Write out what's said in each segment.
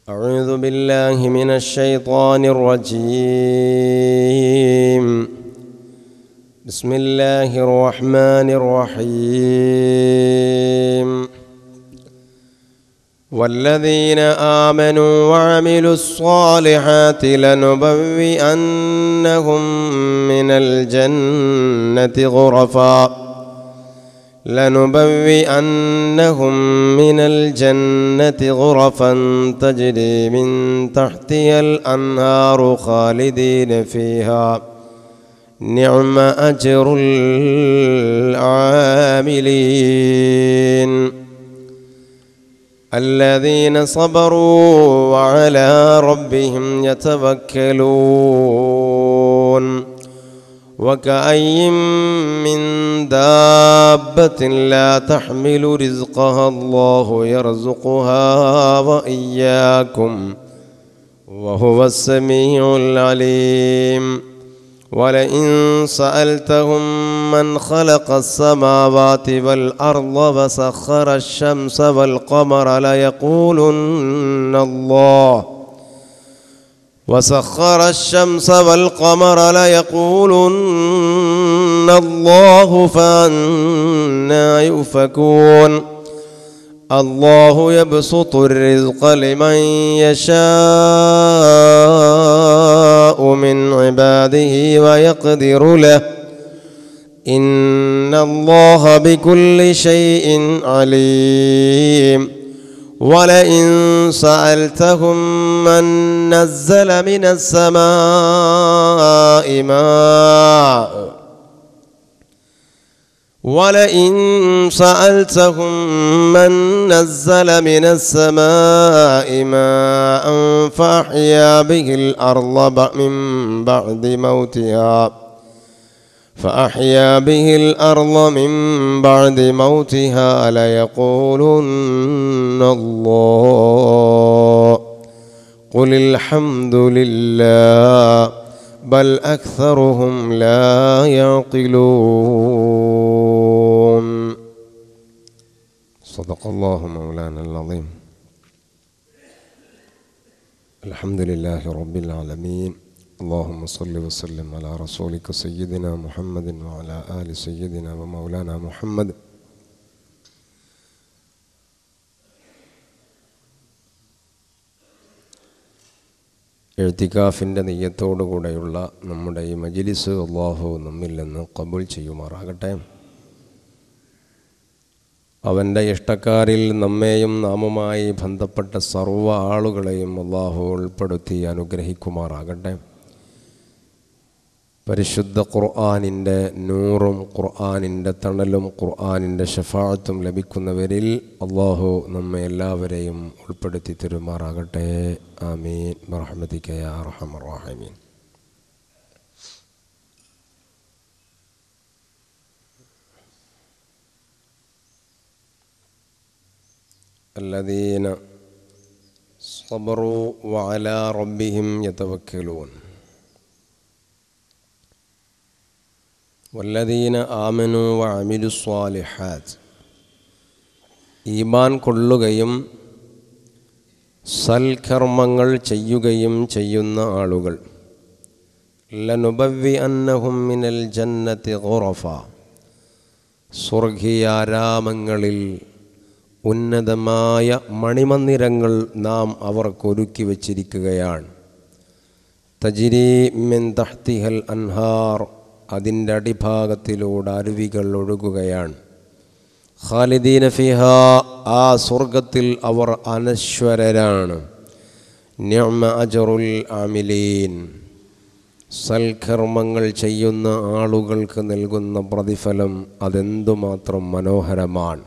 أعوذ بالله من الشيطان الرجيم. بسم الله الرحمن الرحيم. والذين آمنوا وعملوا الصالحات لنبوئنهم من الجنة غرفا تجري من تحتها الأنهار خالدين فيها نعم أجر العاملين. الذين صبروا وعلى ربهم يتوكلون. وكأي من دابة لا تحمل رزقها الله يرزقها وإياكم وهو السميع العليم. ولئن سألتهم من خلق السماوات والأرض وسخر الشمس والقمر ليقولن الله فأنى يؤفكون. الله يبسط الرزق لمن يشاء من عباده ويقدر له إن الله بكل شيء عليم. ولئن سألتهم من نزل من السماء ماء فأحيا به الأرض من بعد موتها ليقولن الله قل الحمد لله بل أكثرهم لا يعقلون. صدق الله مولانا العظيم. الحمد لله رب العالمين. اللهم صل وسلم على رسولك سيدنا محمد وعلى آل سيدنا ومولانا محمد. എഴുത്തിക്കാഫിൻ്റെ നെയ്യത്തോടുകൂടെയുള്ള നമ്മുടെ ഈ മജ്ലിസ് അല്ലാഹു നമ്മിൽ നിന്ന് ഖബൂൽ ചെയ്യുമാറാകട്ടെ. അവൻ്റെ ഇഷ്ടക്കാരിൽ നമ്മെയും നാമുമായി ബന്ധപ്പെട്ട സർവ്വ ആളുകളെയും അല്ലാഹു ഉൾപ്പെടുത്തി അനുഗ്രഹിക്കുമാറാകട്ടെ. പരിശുദ്ധ ഖുർആനിൻ്റെ നൂറും ഖുർആനിൻ്റെ തണലും ഖുർആനിൻ്റെ ശഫാഅത്തും ലഭിക്കുന്നവരിൽ അല്ലാഹു നമ്മെ എല്ലാവരെയും ഉൾപ്പെടുത്തി തരുമാറാകട്ടെ. ആമീൻ ബിറഹ്മതിക യാ അർഹമർ റഹീമീൻ. الذين صبروا وعلى ربهم يتوكلون. والذين آمنوا وعملوا الصالحات. ഈമാൻ കൊള്ളുകയും സൽക്കർമ്മങ്ങൾ ചെയ്യുകയും ചെയ്യുന്ന ആളുകൾ ലനുബവ്വിഅന്നഹും മിനൽ ജന്നത്തി ഗുറഫ. സ്വർഗീയാരാമങ്ങളിൽ ഉന്നതമായ മണിമന്ദിരങ്ങൾ നാം അവർക്കൊരുക്കി വച്ചിരിക്കുകയാണ്. തജ്രി മിൻ തഹ്തിഹൽ അൻഹാർ. അതിൻ്റെ അടിഭാഗത്തിലൂടെ അരുവികൾ ഒഴുകുകയാണ്. ഖാലിദീന ഫിഹാ. ആ സ്വർഗത്തിൽ അവർ അനശ്വരരാണ്. നിഅമ അജ്റുൽ ആമിലീൻ. സൽക്കർമ്മങ്ങൾ ചെയ്യുന്ന ആളുകൾക്ക് നൽകുന്ന പ്രതിഫലം അതെന്തുമാത്രം മനോഹരമാണ്,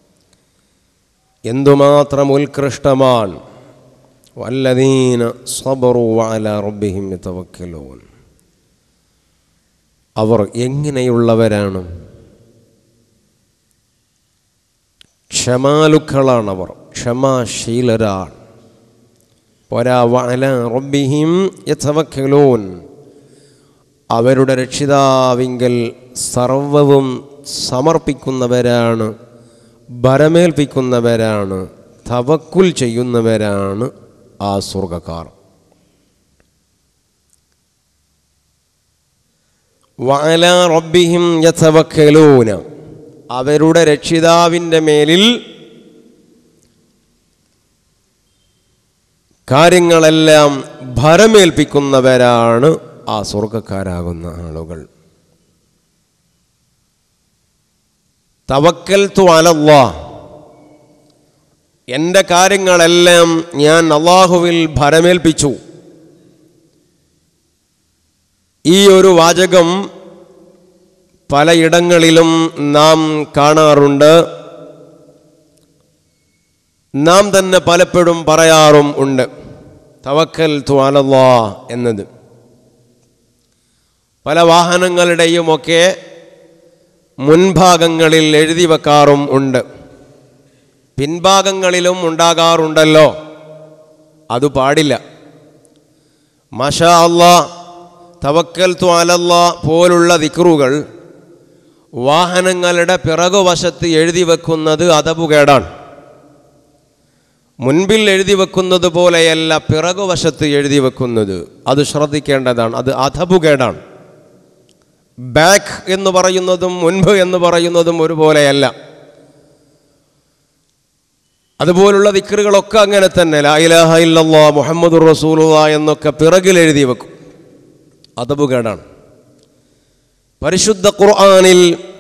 എന്തുമാത്രം ഉത്കൃഷ്ടമാണ്. വല്ലദീന സബറു വഅലാ റബ്ബിഹിം യതവക്കലൂൻ. അവർ എങ്ങനെയുള്ളവരാണ്? ക്ഷമാലുക്കളാണവർ, ക്ഷമാശീലരാണ്. പോരാ, വഅലാ റബ്ബിഹിം യതവക്കലൂൻ. അവരുടെ രക്ഷിതാവിങ്കൽ സർവവും സമർപ്പിക്കുന്നവരാണ്, ഭരമേൽപ്പിക്കുന്നവരാണ്, തവക്കുൽ ചെയ്യുന്നവരാണ് ആ സ്വർഗ്ഗക്കാർ. വഅലാ റബ്ബിഹിം യതവക്കലൂന, അവരുടെ രക്ഷിതാവിൻ്റെ മേലിൽ കാര്യങ്ങളെല്ലാം ഭരമേൽപ്പിക്കുന്നവരാണ് ആ സ്വർഗ്ഗക്കാരാകുന്ന ആളുകൾ. തവക്കൽതു അലല്ലാഹ്, എൻ്റെ കാര്യങ്ങളെല്ലാം ഞാൻ അല്ലാഹുവിൽ ഭരമേൽപ്പിച്ചു. ഈ ഒരു വാചകം പലയിടങ്ങളിലും നാം കാണാറുണ്ട്, നാം തന്നെ പലപ്പോഴും പറയാറും ഉണ്ട് തവക്കൽതു അലല്ലാഹ് എന്നത്. പല വാഹനങ്ങളുടെയുമൊക്കെ മുൻഭാഗങ്ങളിൽ എഴുതി വെക്കാറും ഉണ്ട്, പിൻഭാഗങ്ങളിലും ഉണ്ടാകാറുണ്ടല്ലോ. അത് പാടില്ല. മാഷാ അല്ലാഹ്, തവക്കൽതു അലല്ലാഹ് പോലുള്ള ദിക്റുകൾ വാഹനങ്ങളുടെ പിറകുവശത്ത് എഴുതി വെക്കുന്നത് അദബുകേടാണ്. മുൻപിൽ എഴുതി വെക്കുന്നത് പോലെയല്ല പിറകുവശത്ത് എഴുതി വെക്കുന്നത്. അത് ശ്രദ്ധിക്കേണ്ടതാണ്. അത് അദബുകേടാണ്. ബാക്ക് എന്ന് പറയുന്നതും മുൻപ് എന്ന് പറയുന്നതും ഒരുപോലെയല്ല. അതുപോലുള്ള ദിക്റുകളൊക്കെ അങ്ങനെ തന്നെ. ലാ ഇലാഹ ഇല്ലല്ലാഹ് മുഹമ്മദുർ റസൂലുള്ളാഹ് എന്നൊക്കെ പിറകിൽ എഴുതി വെക്കും. അദബുകേടാണ്. പരിശുദ്ധ ഖുർആനിൽ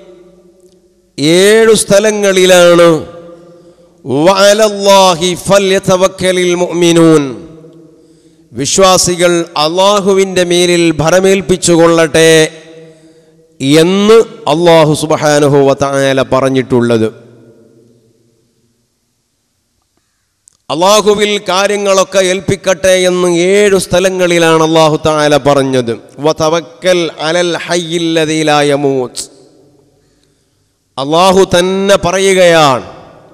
7 സ്ഥലങ്ങളിലാണ് വഅലല്ലാഹി ഫൽയതവക്കലിൽ മുഅ്മിനൂൻ, വിശ്വാസികൾ അല്ലാഹുവിൻ്റെ മേലിൽ ഭരമേൽപ്പിച്ചുകൊള്ളട്ടെ എന്ന് അല്ലാഹു സുബ്ഹാനഹു വ തആല പറഞ്ഞിട്ടുള്ളത്. അല്ലാഹുവിൽ കാര്യങ്ങളൊക്കെ ഏൽപ്പിക്കട്ടെ എന്ന് 7 സ്ഥലങ്ങളിലാണ് അല്ലാഹു തആല പറഞ്ഞത്. വതവക്കൽ അലൽ ഹയ്യില്ലദീ ലാ യമൂത്ത്, അല്ലാഹു തന്നെ പറയുകയാണ്.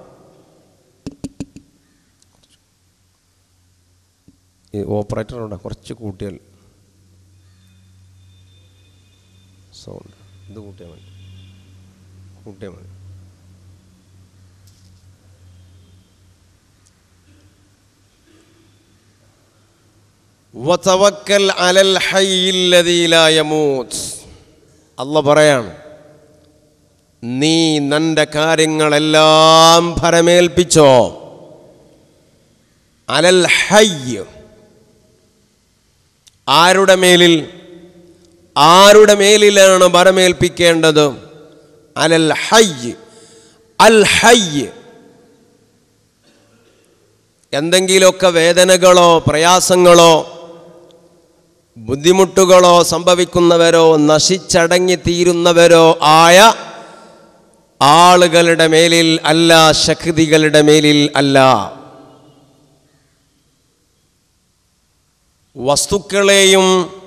ഈ ഓപ്പറേറ്ററുണ്ട്, കുറച്ച് കൂട്ടിയാൽ സൗണ്ട് ഇത് കൂട്ടിയാൽ മതി. വതവക്കൽ അലൽ ഹയ്യില്ലദീ ലാ യമൂത്ത്, അല്ലാഹു പറയാണ്, നീ നിന്റെ കാര്യങ്ങളെല്ലാം ഭരമേൽപ്പിച്ചോ. അലൽ ഹയ്യ്, ആരുടെ മേലിൽ? ആരുടെ മേലിലാണ് ഭരമേൽപ്പിക്കേണ്ടത്? അലൽ ഹയ്യ്. അൽ ഹയ്യ്, എന്തെങ്കിലുമൊക്കെ വേദനകളോ പ്രയാസങ്ങളോ ബുദ്ധിമുട്ടുകളോ സംഭവിക്കുന്നവരോ നശിച്ചടങ്ങിത്തീരുന്നവരോ ആയ ആളുകളുടെ മേലിൽ അല്ല, ശക്തികളുടെ മേലിൽ അല്ല. വസ്തുക്കളെയും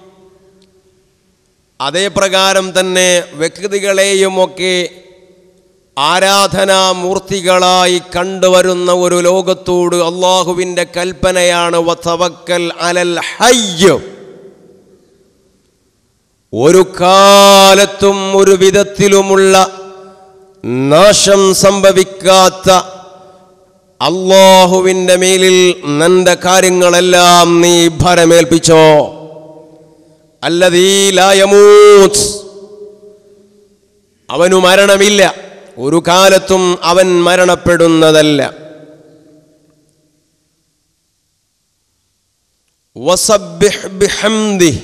അതേപ്രകാരം തന്നെ വ്യക്തികളെയുമൊക്കെ ആരാധനാമൂർത്തികളായി കണ്ടുവരുന്ന ഒരു ലോകത്തോട് അള്ളാഹുവിൻ്റെ കൽപ്പനയാണ് വതവക്കൽ അലൽ ഹയ്യ്. ഒരു കാലത്തും ഒരു വിധത്തിലുമുള്ള നാശം സംഭവിക്കാത്ത അല്ലാഹുവിൻ്റെ മേലിൽ നിന്റെ കാര്യങ്ങളെല്ലാം നീ ഭരമേൽപ്പിച്ചോ. അല്ലദീ ലാ യമൂത്ത്, അവനു മരണമില്ല, ഒരു കാലത്തും അവൻ മരണപ്പെടുന്നതല്ല. വസബ്ബിഹ് ബിഹംദിഹി,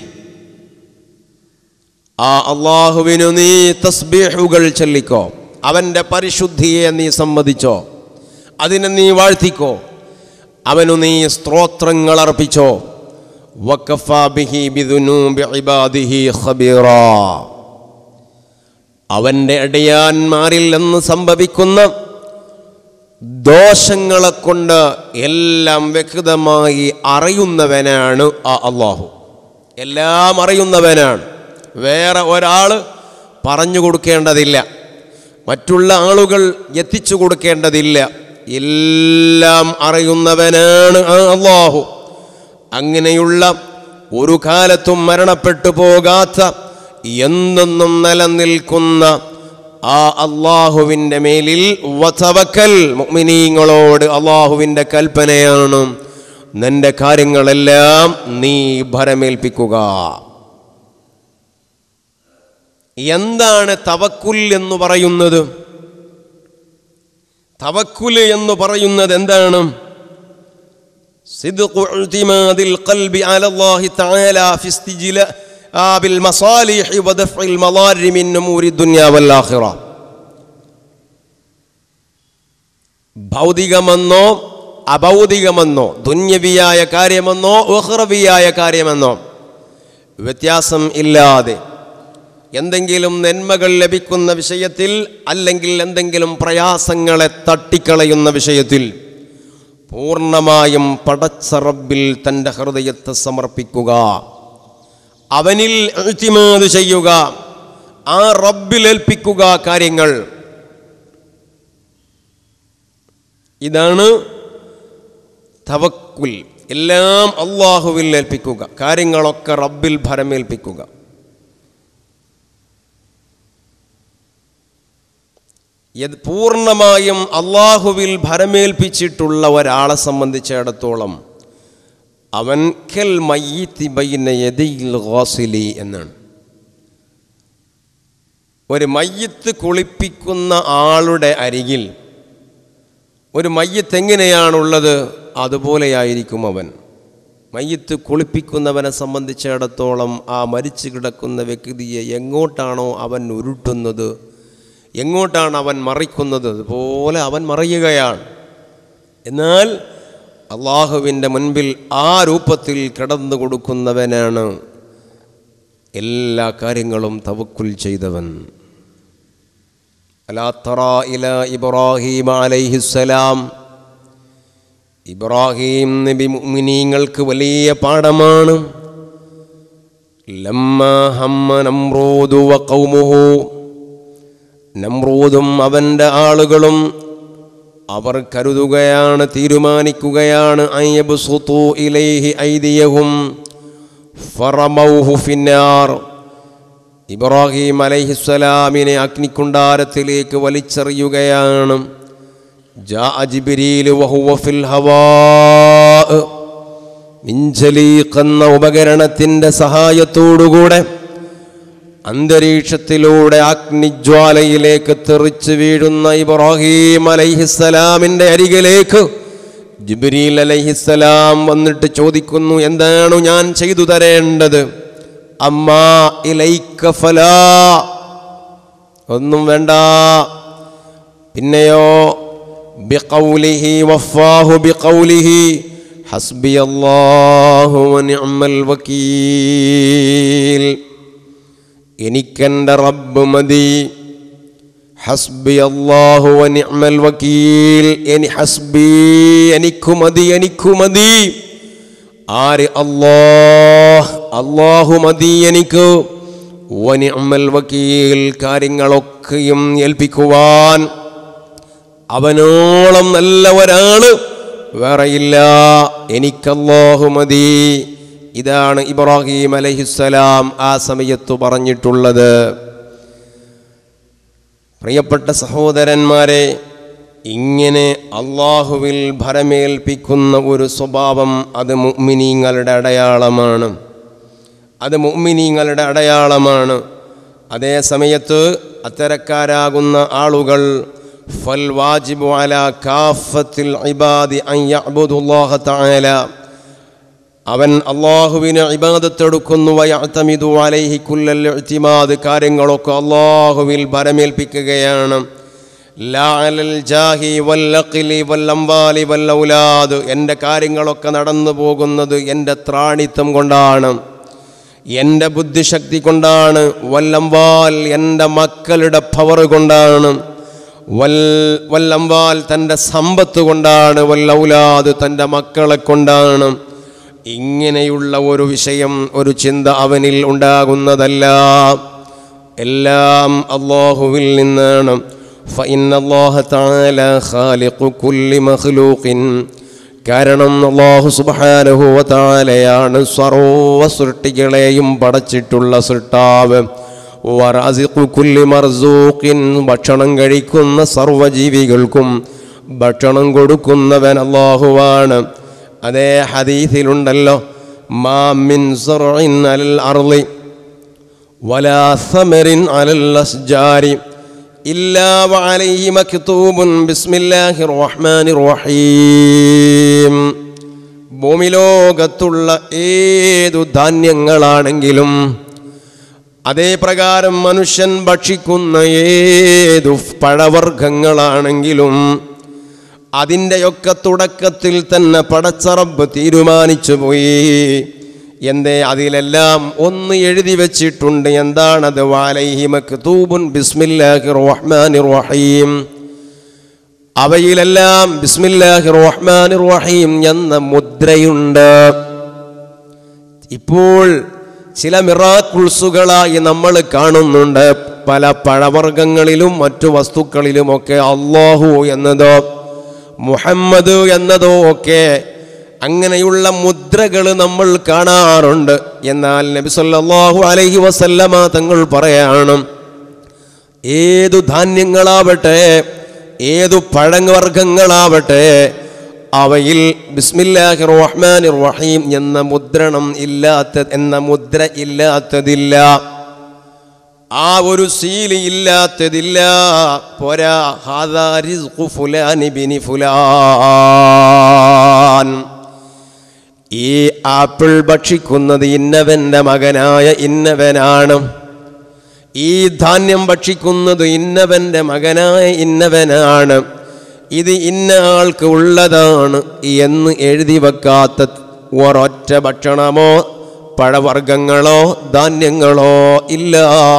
ആ അല്ലാഹുവിനു നീ തസ്ബീഹുകൾ ചൊല്ലിക്കോ, അവൻ്റെ പരിശുദ്ധിയെ നീ സമ്മതിച്ചോ, അതിനെ നീ വാഴ്ത്തിക്കോ, അവനു നീ സ്തോത്രങ്ങൾ അർപ്പിച്ചോ. വകഫാ ബിഹി ബിദുനൂബി ഇബാദിഹി ഖബീറാ, അവൻ്റെ അടിയാന്മാരിൽ നിന്ന് സംഭവിക്കുന്ന ദോഷങ്ങളെ കൊണ്ട് എല്ലാം വ്യക്തമായി അറിയുന്നവനാണ് ആ അല്ലാഹു. എല്ലാം അറിയുന്നവനാണ്. വേറെ ഒരാൾ പറഞ്ഞു കൊടുക്കേണ്ടതില്ല, മറ്റുള്ള ആളുകൾ എത്തിച്ചു കൊടുക്കേണ്ടതില്ല. എല്ലാം അറിയുന്നവനാണ് ആ അല്ലാഹു. അങ്ങനെയുള്ള ഒരു കാലത്തും മരണപ്പെട്ടു പോകാത്ത എന്നെന്നും നിലനിൽക്കുന്ന ആ അല്ലാഹുവിൻ്റെ മേലിൽ വതവക്കൽ, മുഅ്മിനീങ്ങളോട് അല്ലാഹുവിൻ്റെ കൽപ്പനയാണ്, നിന്റെ കാര്യങ്ങളെല്ലാം നീ ഭരമേൽപ്പിക്കുക. എന്താണ് തവക്കുൽ എന്ന് പറയുന്നത്? തവക്കുൽ എന്ന് പറയുന്നത് എന്താണ്? സിദ്ഖു ഇഅ്തിമാദിൽ ഖൽബി അലല്ലാഹി തആല ഫി ഇസ്തിജ്ലാബിൽ മസാലിഹി വദഫ്ഇൽ മളാരി മിൻ ഉമൂരി ദുനിയ വൽ ആഖിറ. ഭൗതികമെന്നോ അഭൗതികമെന്നോ ദുന്യവിയായ കാര്യമെന്നോ ഉഖ്റവിയായ കാര്യമെന്നോ വ്യത്യാസം ഇല്ലാതെ എന്തെങ്കിലും നന്മകൾ ലഭിക്കുന്ന വിഷയത്തിൽ അല്ലെങ്കിൽ എന്തെങ്കിലും പ്രയാസങ്ങളെ തട്ടിക്കളയുന്ന വിഷയത്തിൽ പൂർണ്ണമായും പടച്ച റബ്ബിൽ തൻ്റെ ഹൃദയത്തെ സമർപ്പിക്കുക, അവനിൽ ഇഅ്തിമാദ് ചെയ്യുക, ആ റബ്ബിൽ ഏൽപ്പിക്കുക കാര്യങ്ങൾ. ഇതാണ് തവക്കുൽ. എല്ലാം അല്ലാഹുവിൽ ഏൽപ്പിക്കുക, കാര്യങ്ങളൊക്കെ റബ്ബിൽ ഭരമേൽപ്പിക്കുക. പൂർണ്ണമായും അല്ലാഹുവിൽ ഭരമേൽപ്പിച്ചിട്ടുള്ള ഒരാളെ സംബന്ധിച്ചിടത്തോളം അവൻ കൽ മയ്യിത്തി ബൈന യദൈൽ ഗാസിലി എന്നാണ്. ഒരു മയ്യിത്ത് കുളിപ്പിക്കുന്ന ആളുടെ അരികിൽ ഒരു മയ്യിത്ത് എങ്ങനെയാണുള്ളത് അതുപോലെയായിരിക്കും അവൻ. മയ്യിത്ത് കുളിപ്പിക്കുന്നവനെ സംബന്ധിച്ചിടത്തോളം ആ മരിച്ചു കിടക്കുന്ന വ്യക്തിയെ എങ്ങോട്ടാണോ അവൻ ഉരുട്ടുന്നത്, എങ്ങോട്ടാണ് അവൻ മറിക്കുന്നത്, അതുപോലെ അവൻ മറിയുകയാണ്. എന്നാൽ അള്ളാഹുവിൻ്റെ മുൻപിൽ ആ രൂപത്തിൽ കിടന്നു കൊടുക്കുന്നവനാണ് എല്ലാ കാര്യങ്ങളും തവക്കുൽ ചെയ്തവൻ. അലാ തറാ ഇലാ ഇബ്രാഹീം അലൈഹിസ്സലാം. ഇബ്രാഹീം നബി മുഅ്മിനീങ്ങൾക്ക് വലിയ പാഠമാണ്. ലമ്മാ ഹമ്മ നംറൂദു വ ഖൗമുഹു. നംറൂദും അവൻ്റെ ആളുകളും അവർ കരുതുകയാണ്, തീരുമാനിക്കുകയാണ്, അയ്യബ്സുതു ഇലൈഹി ഐദിയഹും ഫറമൗഹു ഫിന്നാർ. ഇബ്രാഹീം അലൈഹിസ്സലാമിനെ അഗ്നികുണ്ഡാരത്തിലേക്ക് വലിച്ചെറിയുകയാണ്. ജാഅ ജിബ്രീൽ വഹുവ ഫിൽ ഹവാ. മിൻജലീഖ് എന്ന ഉപകരണത്തിൻ്റെ സഹായത്തോടുകൂടെ അന്തരീക്ഷത്തിലൂടെ അഗ്നിജ്വാലയിലേക്ക് തെറിച്ച് വീഴുന്ന ഇബ്രാഹീം അലൈഹിസ്സലാമിൻ്റെ അരികിലേക്ക് ജിബ്രീൽ അലൈഹിസ്സലാം വന്നിട്ട് ചോദിക്കുന്നു, എന്താണ് ഞാൻ ചെയ്തു തരേണ്ടത്? അമ്മാ ഇലൈക ഫലാ, ഒന്നും വേണ്ട. പിന്നെയോ ബിഖൗലിഹി വഫാഹു ബിഖൗലിഹി ഹസ്ബിയല്ലാഹു വനിഅമൽ വകീൽ. എനിക്കെൻ്റെ റബ്ബ് മതി. ഹസ്ബി അല്ലാഹു വനിഅമൽ വകീൽ. ഹസ്ബി, എനിക്കു മതി, എനിക്കു മതി. ആര്? അല്ലാഹ്, അല്ലാഹു മതി എനിക്ക്. വനിഅമൽ വകീൽ, കാര്യങ്ങളൊക്കെയും ഏൽപ്പിക്കുവാൻ അവനോളം നല്ല ഒരാള് വേറെയില്ല. എനിക്കല്ലാഹു മതി. ഇതാണ് ഇബ്രാഹീം അലൈഹിസ്സലാം ആ സമയത്ത് പറഞ്ഞിട്ടുള്ളത്. പ്രിയപ്പെട്ട സഹോദരന്മാരെ, ഇങ്ങനെ അള്ളാഹുവിൽ ഭരമേൽപ്പിക്കുന്ന ഒരു സ്വഭാവം അത് മുഅ്മിനീങ്ങളുടെ അടയാളമാണ്. അത് മുഅ്മിനീങ്ങളുടെ അടയാളമാണ്. അതേ സമയത്ത് അത്തരക്കാരാകുന്ന ആളുകൾ ഫൽ വാജിബു അലാ കാഫത്തിൽ ഇബാദി അൻ യഅ്ബുദുല്ലാഹ തആല, അവൻ അള്ളാഹുവിന് ഇബാദത്തെടുക്കുന്നു. വയഅ്തമിദു അലൈഹി കുല്ലൽ ഇഅ്തിമാദ്, കാര്യങ്ങളൊക്കെ അള്ളാഹുവിൽ ഭരമേൽപ്പിക്കുകയാണ്. ലാ അലൽ ജാഹി വൽ അഖ്ലി വൽ അംവാലി വൽ ഔലാദ്, എൻ്റെ കാര്യങ്ങളൊക്കെ നടന്നു പോകുന്നത് എൻ്റെ ത്രാണിത്വം കൊണ്ടാണ്, എൻ്റെ ബുദ്ധിശക്തി കൊണ്ടാണ്. വൽ അംവാൽ, എൻ്റെ മക്കളുടെ പവർ കൊണ്ടാണ്. വൽ അംവാൽ, തൻ്റെ സമ്പത്ത് കൊണ്ടാണ്. വൽ ഔലാദ്, തൻ്റെ മക്കളെ കൊണ്ടാണ്. ഇങ്ങനെയുള്ള ഒരു വിഷയം, ഒരു ചിന്ത അവനിൽ ഉണ്ടാകുന്നതല്ല. എല്ലാം അല്ലാഹുവിൽ നിന്നാണ്. ഫഇന്നല്ലാഹ തആല ഖാലിഖു കുല്ലി മഖ്ലൂഖിൻ, കാരണം അല്ലാഹു സുബ്ഹാനഹു വ തആലയാണ് സർവ്വ സൃഷ്ടികളെയും പടച്ചിട്ടുള്ള സൃഷ്ടാവ്. വറാസിഖു കുല്ലി മർസൂഖിൻ, ഭക്ഷണം കഴിക്കുന്ന സർവ്വജീവികൾക്കും ഭക്ഷണം കൊടുക്കുന്നവൻ അല്ലാഹുവാണ്. അതേ ഹദീസിലുണ്ടല്ലോ, മാ മിൻ സറഇൻ അലൽ അർളി വലാ സമറിൻ അലൽ അസ്ജാരി ഇല്ലാ വഅലൈഹി മക്തൂബുൻ ബിസ്മില്ലാഹിർ റഹ്മാനിർ റഹീം. ഭൂമിലോകത്തുള്ള ഏതു ധാന്യങ്ങളാണെങ്കിലും അതേ പ്രകാരം മനുഷ്യൻ ഭക്ഷിക്കുന്ന ഏതു പഴവർഗ്ഗങ്ങളാണെങ്കിലും അതിൻ്റെയൊക്കെ തുടക്കത്തിൽ തന്നെ പടച്ച റബ്ബ് തീരുമാനിച്ചു പോയി. എന്തേ? അതിലെല്ലാം ഒന്ന് എഴുതി വച്ചിട്ടുണ്ട്. എന്താണത്? വഅലൈഹി മക്തൂബുൻ ബിസ്മില്ലാഹിർ റഹ്മാനിർ റഹീം. അവയിലെല്ലാം ബിസ്മില്ലാഹിർ റഹ്മാനിർ റഹീം എന്ന മുദ്രയുണ്ട്. ഇപ്പോൾ ചില മിറാക്കിൾസുകളായി നമ്മൾ കാണുന്നുണ്ട്. പല പഴവർഗ്ഗങ്ങളിലും മറ്റു വസ്തുക്കളിലുമൊക്കെ അല്ലാഹു എന്നതോ മുഹമ്മദ് എന്നതോ ഒക്കെ അങ്ങനെയുള്ള മുദ്രകൾ നമ്മൾ കാണാറുണ്ട്. എന്നാൽ നബി സല്ലല്ലാഹു അലൈഹി വസല്ലമ തങ്ങൾ പറയാണ്, ഏതു ധാന്യങ്ങളാവട്ടെ, ഏതു പഴവർഗ്ഗങ്ങളാവട്ടെ, അവയിൽ ബിസ്മില്ലാഹിർ റഹ്മാനിർ റഹീം എന്ന മുദ്ര ഇല്ലാത്തതില്ല, ആ ഒരു സീല് ഇല്ലാത്തതില്ല. പോരാ, ഹാദാ റിസ്ഖു ഫുലാൻ ബിനി ഫുലാൻ, ഈ ആപ്പിൾ ഭക്ഷിക്കുന്നത് ഇന്നവൻ്റെ മകനായ ഇന്നവനാണ്, ഈ ധാന്യം ഭക്ഷിക്കുന്നത് ഇന്നവൻ്റെ മകനായ ഇന്നവനാണ്, ഇത് ഇന്ന ആൾക്ക് ഉള്ളതാണ് എന്ന് എഴുതി വെക്കാത്ത ഒരൊറ്റ ഭക്ഷണമോ പഴവർഗ്ഗങ്ങളോ ധാന്യങ്ങളോ ഇല്ല.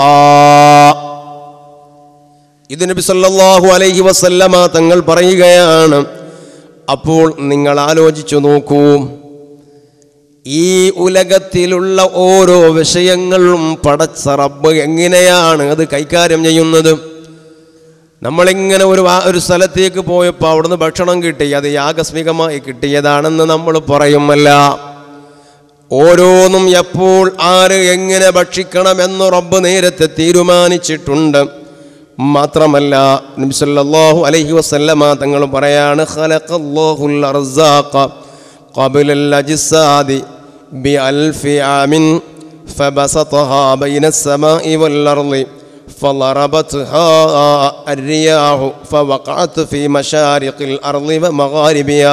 ഇത് നബി സല്ലല്ലാഹു അലൈഹി വസല്ലമ തങ്ങൾ പറയുകയാണ്. അപ്പോൾ നിങ്ങൾ ആലോചിച്ചു നോക്കൂ, ഈ ഉലകത്തിലുള്ള ഓരോ വിഷയങ്ങളും പടച്ച റബ്ബ് എങ്ങനെയാണ് അത് കൈകാര്യം ചെയ്യുന്നത്? നമ്മളിങ്ങനെ ഒരു സ്ഥലത്തേക്ക് പോയപ്പോൾ അവിടുന്ന് ഭക്ഷണം കിട്ടി, അത് ആകസ്മികമായി കിട്ടിയതാണെന്ന് നമ്മൾ പറയുമല്ല. ഓരോന്നും എപ്പോൾ ആര് എങ്ങനെ ഭക്ഷിക്കണമെന്ന് റബ്ബ് നേരത്തെ തീരുമാനിച്ചിട്ടുണ്ട്. മാത്രമല്ല നബി സല്ലല്ലാഹു അലൈഹി വസല്ലമ തങ്ങൾ പറയാണ്, ഖലഖല്ലാഹുൽ അർസാഖ ഖബ്ലൽ അജ്സാദി ബിഅൽഫി ആമിൻ ഫബസതഹാ ബൈനസ് സമാഇ വൽ അർളി ഫളറബത്ഹാ അർരിയാഹു ഫവഖഅത് ഫീ മശാരിഖിൽ അർളി വമഗാരിബിഹാ.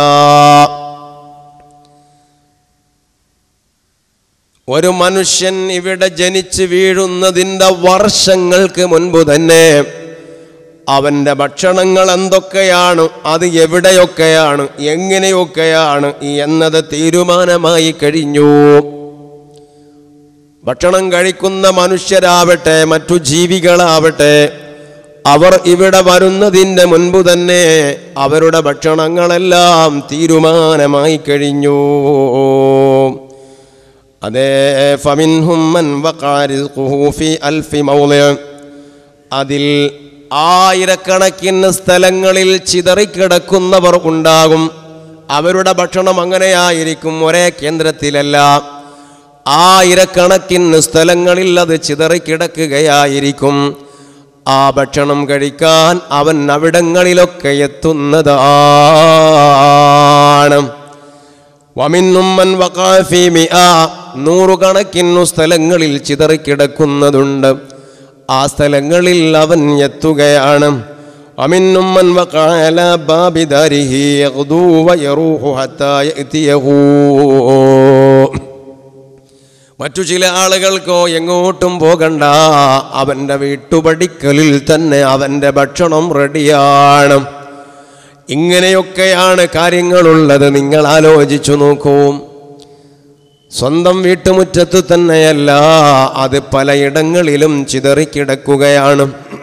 ഒരു മനുഷ്യൻ ഇവിടെ ജനിച്ച് വീഴുന്നതിൻ്റെ വർഷങ്ങൾക്ക് മുൻപ് തന്നെ അവൻ്റെ ഭക്ഷണങ്ങൾ എന്തൊക്കെയാണ്, അത് എവിടെയൊക്കെയാണ്, എങ്ങനെയൊക്കെയാണ് എന്നത് തീരുമാനമായി കഴിഞ്ഞു. ഭക്ഷണം കഴിക്കുന്ന മനുഷ്യരാവട്ടെ മറ്റു ജീവികളാവട്ടെ, അവർ ഇവിടെ വരുന്നതിൻ്റെ മുൻപ് തന്നെ അവരുടെ ഭക്ഷണങ്ങളെല്ലാം തീരുമാനമായി കഴിഞ്ഞു. അതേ, ഫമിൻഹും മൻ വഖഅ റിസ്ഖുഹു ഫീ അൽഫി മൗളിഅ, അതിൽ ആയിരക്കണക്കിന് സ്ഥലങ്ങളിൽ ചിതറിക്കിടക്കുന്നവർ ഉണ്ടാകും. അവരുടെ ഭക്ഷണം അങ്ങനെയായിരിക്കും, ഒരേ കേന്ദ്രത്തിലല്ല, ആയിരക്കണക്കിന് സ്ഥലങ്ങളിൽ അത് ചിതറിക്കിടക്കുകയായിരിക്കും. ആ ഭക്ഷണം കഴിക്കാൻ അവൻ അവിടങ്ങളിലൊക്കെ എത്തുന്നതാണ്. വമിൻഹും മൻ വഖഅ ഫീ മിഅ, നൂറുകണക്കിനു സ്ഥലങ്ങളിൽ ചിതറിക്കിടക്കുന്നതുണ്ട്, ആ സ്ഥലങ്ങളിൽ അവൻ എത്തുകയാണ്. വമിൻഹും മൻ വഖഅ അലാ ബാബി ദാരിഹി യഗ്ദൂ വയറൂഹു ഹത്താ യഅതിയഹു. മറ്റു ചില ആളുകൾക്കോ എങ്ങോട്ടും പോകണ്ട, അവൻ്റെ വീട്ടുപടിക്കലിൽ തന്നെ അവൻ്റെ ഭക്ഷണം റെഡിയാണ്. ഇങ്ങനെയൊക്കെയാണ് കാര്യങ്ങളുള്ളത്. നിങ്ങൾ ആലോചിച്ചു നോക്കൂ. സ്വന്തം വീട്ടുമുറ്റത്ത് തന്നെയല്ല, അത് പലയിടങ്ങളിലും ചിതറിക്കിടക്കുകയാണ്.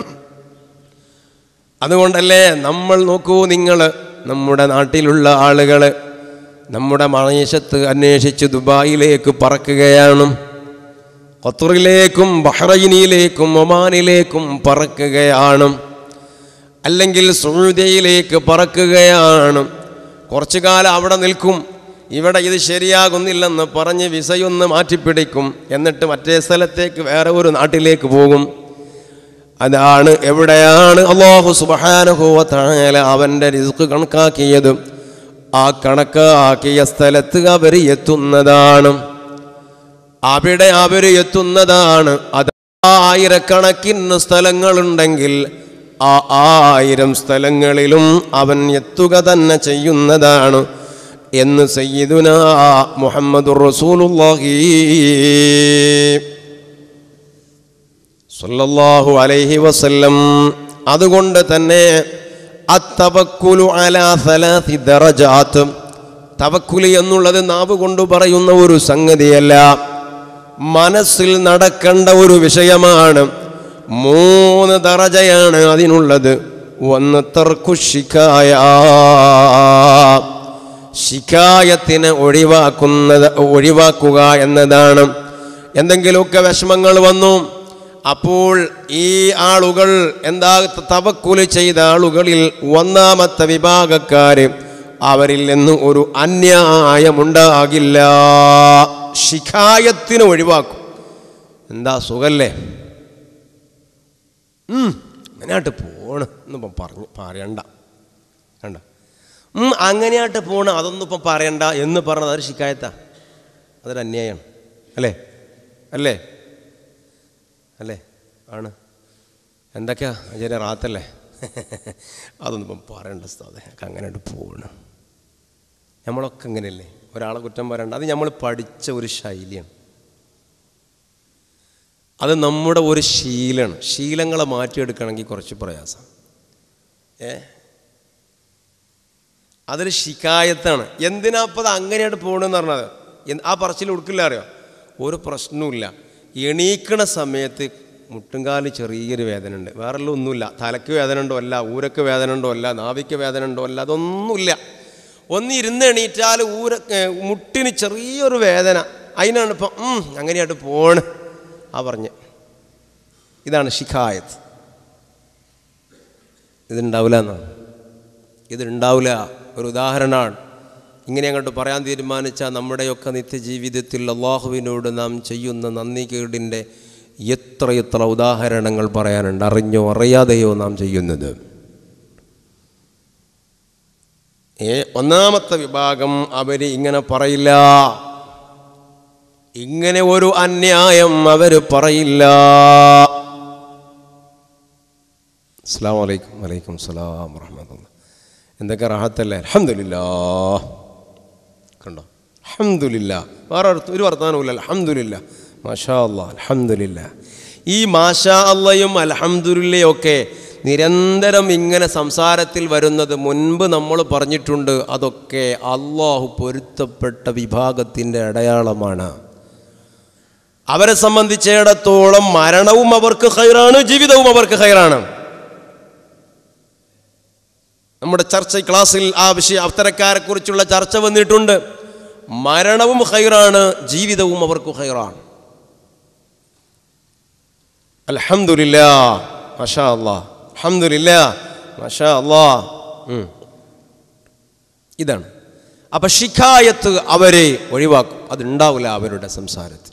അതുകൊണ്ടല്ലേ നമ്മൾ നോക്കൂ, നിങ്ങൾ നമ്മുടെ നാട്ടിലുള്ള ആളുകൾ നമ്മുടെ മണീഷത്ത് അന്വേഷിച്ച് ദുബായിലേക്ക് പറക്കുകയാണ്, ഖത്തറിലേക്കും ബഹ്റൈനിലേക്കും ഒമാനിലേക്കും പറക്കുകയാണ്, അല്ലെങ്കിൽ സൗദിയിലേക്ക് പറക്കുകയാണ്. കുറച്ചു കാലം അവിടെ നിൽക്കും, ഇവിടെ ഇത് ശരിയാകുന്നില്ലെന്ന് പറഞ്ഞ് വിസയൊന്ന് മാറ്റിപ്പിടിക്കും, എന്നിട്ട് മറ്റേ സ്ഥലത്തേക്ക് വേറെ ഒരു നാട്ടിലേക്ക് പോകും. അതാണ് എവിടെയാണ് അല്ലാഹു സുബ്ഹാനഹു വ തആല അവൻ്റെ റിസ്ക് കണക്കാക്കിയത്. ആ കണക്കാക്കിയ സ്ഥലത്ത് അവർ എത്തുന്നതാണ്. അവിടെ അവർ എത്തുന്നതാണ്. അത് ആയിരക്കണക്കിന് സ്ഥലങ്ങളുണ്ടെങ്കിൽ ആ 1000 സ്ഥലങ്ങളിലും അവൻ എത്തുക തന്നെ ചെയ്യുന്നതാണ് എന്ന് സയ്യിദുനാ മുഹമ്മദുർ റസൂലുള്ളാഹി സ്വല്ലല്ലാഹു അലൈഹി വസല്ലം. അതുകൊണ്ട് തന്നെ അത്തവക്കുലു അലാ 3 ദറജാത്ത്, തവക്കുലി എന്നുള്ളത് നാവ് കൊണ്ട് പറയുന്ന ഒരു സംഗതിയല്ല, മനസ്സിൽ നടക്കേണ്ട ഒരു വിഷയമാണ്. 3 ദറജയാണ് അതിനുള്ളത്. ഒന്ന് തർക്കു ശിക്കായ, ശിക്കായത്തിനെ ഒഴിവാക്കുക എന്നതാണ്. എന്തെങ്കിലുമൊക്കെ വിഷമങ്ങൾ വന്നു, അപ്പോൾ ഈ ആളുകൾ തവക്കുല് ചെയ്ത ആളുകളിൽ 1ാമത്തെ വിഭാഗക്കാര്, അവരിൽ നിന്ന് ഒരു അന്യായമുണ്ടാകില്ല. ശിക്കായത്തിന് ഒഴിവാക്കും. എന്താ സുഖല്ലേ, അങ്ങനെയായിട്ട് പോണ് എന്നിപ്പം പറയണ്ട, കണ്ട അങ്ങനെയായിട്ട് പോണ്, അതൊന്നും ഇപ്പം പറയണ്ട എന്ന് പറഞ്ഞത് അതൊരു ശിക്കായത്താ, അതൊരു അന്യായമാണ്. അല്ലേ അല്ലേ അല്ലേ ആണ്. എന്തൊക്കെയാ ചെറിയ റാത്തല്ലേ, അതൊന്നും ഇപ്പം പറയണ്ട ഉസ്താദേ, അങ്ങനെയായിട്ട് പോണ്. നമ്മളൊക്കെ ഇങ്ങനെയല്ലേ, ഒരാളെ കുറ്റം പറയണ്ട. അത് നമ്മൾ പഠിച്ച ഒരു ശൈലിയാണ്, അത് നമ്മുടെ ഒരു ശീലമാണ്. ശീലങ്ങളെ മാറ്റിയെടുക്കണമെങ്കിൽ കുറച്ച് പ്രയാസം. അതൊരു ശിക്കായത്താണ്. എന്തിനാ അപ്പം അത് അങ്ങനെയായിട്ട് പോകണമെന്ന് പറഞ്ഞത്? ആ പറച്ചിൽ ഉടുക്കില്ല അറിയോ, ഒരു പ്രശ്നവുമില്ല. എണീക്കണ സമയത്ത് മുട്ടുംകാല് ചെറിയൊരു വേദന ഉണ്ട്, വേറെല്ലാം ഒന്നുമില്ല. തലയ്ക്ക് വേദന ഉണ്ടോ അല്ല, ഊരക്ക് വേദന ഉണ്ടോ അല്ല, നാവിക്ക് വേദന ഉണ്ടോ അല്ല, അതൊന്നുമില്ല. ഒന്നിരുന്ന് എണീറ്റാൽ മുട്ടിന് ചെറിയൊരു വേദന, അതിനാണ് ഇപ്പം അങ്ങനെയായിട്ട് പോണ് ആ പറഞ്ഞ്. ഇതാണ് ശിക്കായത്ത്. ഇതുണ്ടാവില്ല എന്നാണ്, ഇതുണ്ടാവില്ല. ഒരു ഉദാഹരണമാണ്. ഇങ്ങനെ അങ്ങോട്ട് പറയാൻ തീരുമാനിച്ചാൽ നമ്മുടെയൊക്കെ നിത്യജീവിതത്തിൽ അള്ളാഹുവിനോട് നാം ചെയ്യുന്ന നന്ദികേടിൻ്റെ എത്രയെത്ര ഉദാഹരണങ്ങൾ പറയാനുണ്ട്, അറിഞ്ഞോ അറിയാതെയോ നാം ചെയ്യുന്നത്. 1ാമത്തെ വിഭാഗം അവർ ഇങ്ങനെ പറയില്ല, ഇങ്ങനെ ഒരു അന്യായം അവർ പറയില്ല. അസ്സലാമു അലൈക്കും. വലൈക്കും സലാം വറഹ്മത്തുള്ളാഹി. എന്തൊക്കെ റാഹത്തല്ലേ, അൽഹംദുലില്ലാഹ്. കണ്ടോ, അൽഹംദുലില്ലാഹ്. വേറെ ഒരു വർത്തമാനവുമില്ല, അൽഹംദുലില്ലാഹ്, മാഷാ അല്ലാഹ്, അൽഹംദുലില്ലാഹ്. ഈ മാഷാ അല്ലാഹയും അൽഹംദുലില്ലയും ഒക്കെ നിരന്തരം ഇങ്ങനെ സംസാരത്തിൽ വരുന്നത് മുൻപ് നമ്മൾ പറഞ്ഞിട്ടുണ്ട്. അതൊക്കെ അല്ലാഹു പൊരുത്തപ്പെട്ട വിഭാഗത്തിൻ്റെ അടയാളമാണ്. അവരെ സംബന്ധിച്ചിടത്തോളം മരണവും അവർക്ക് ഖൈറാണ്, ജീവിതവും അവർക്ക് ഖൈറാണ്. നമ്മുടെ ചർച്ച ക്ലാസ്സിൽ ആ വിഷയം അത്തരക്കാരെ കുറിച്ചുള്ള ചർച്ച വന്നിട്ടുണ്ട്. മരണവും ഖൈറാണ്, ജീവിതവും അവർക്ക് ഖൈറാണ്. അൽഹംദുലില്ലാഹ്, മാഷാ അല്ലാഹ്, അൽഹംദുലില്ലാഹ്, മാഷാ അല്ലാഹ്. ഇതാണ്. അപ്പം ശിക്കായത്ത് അവരെ ഒഴിവാക്കും, അതുണ്ടാവില്ല അവരുടെ സംസാരത്തിൽ.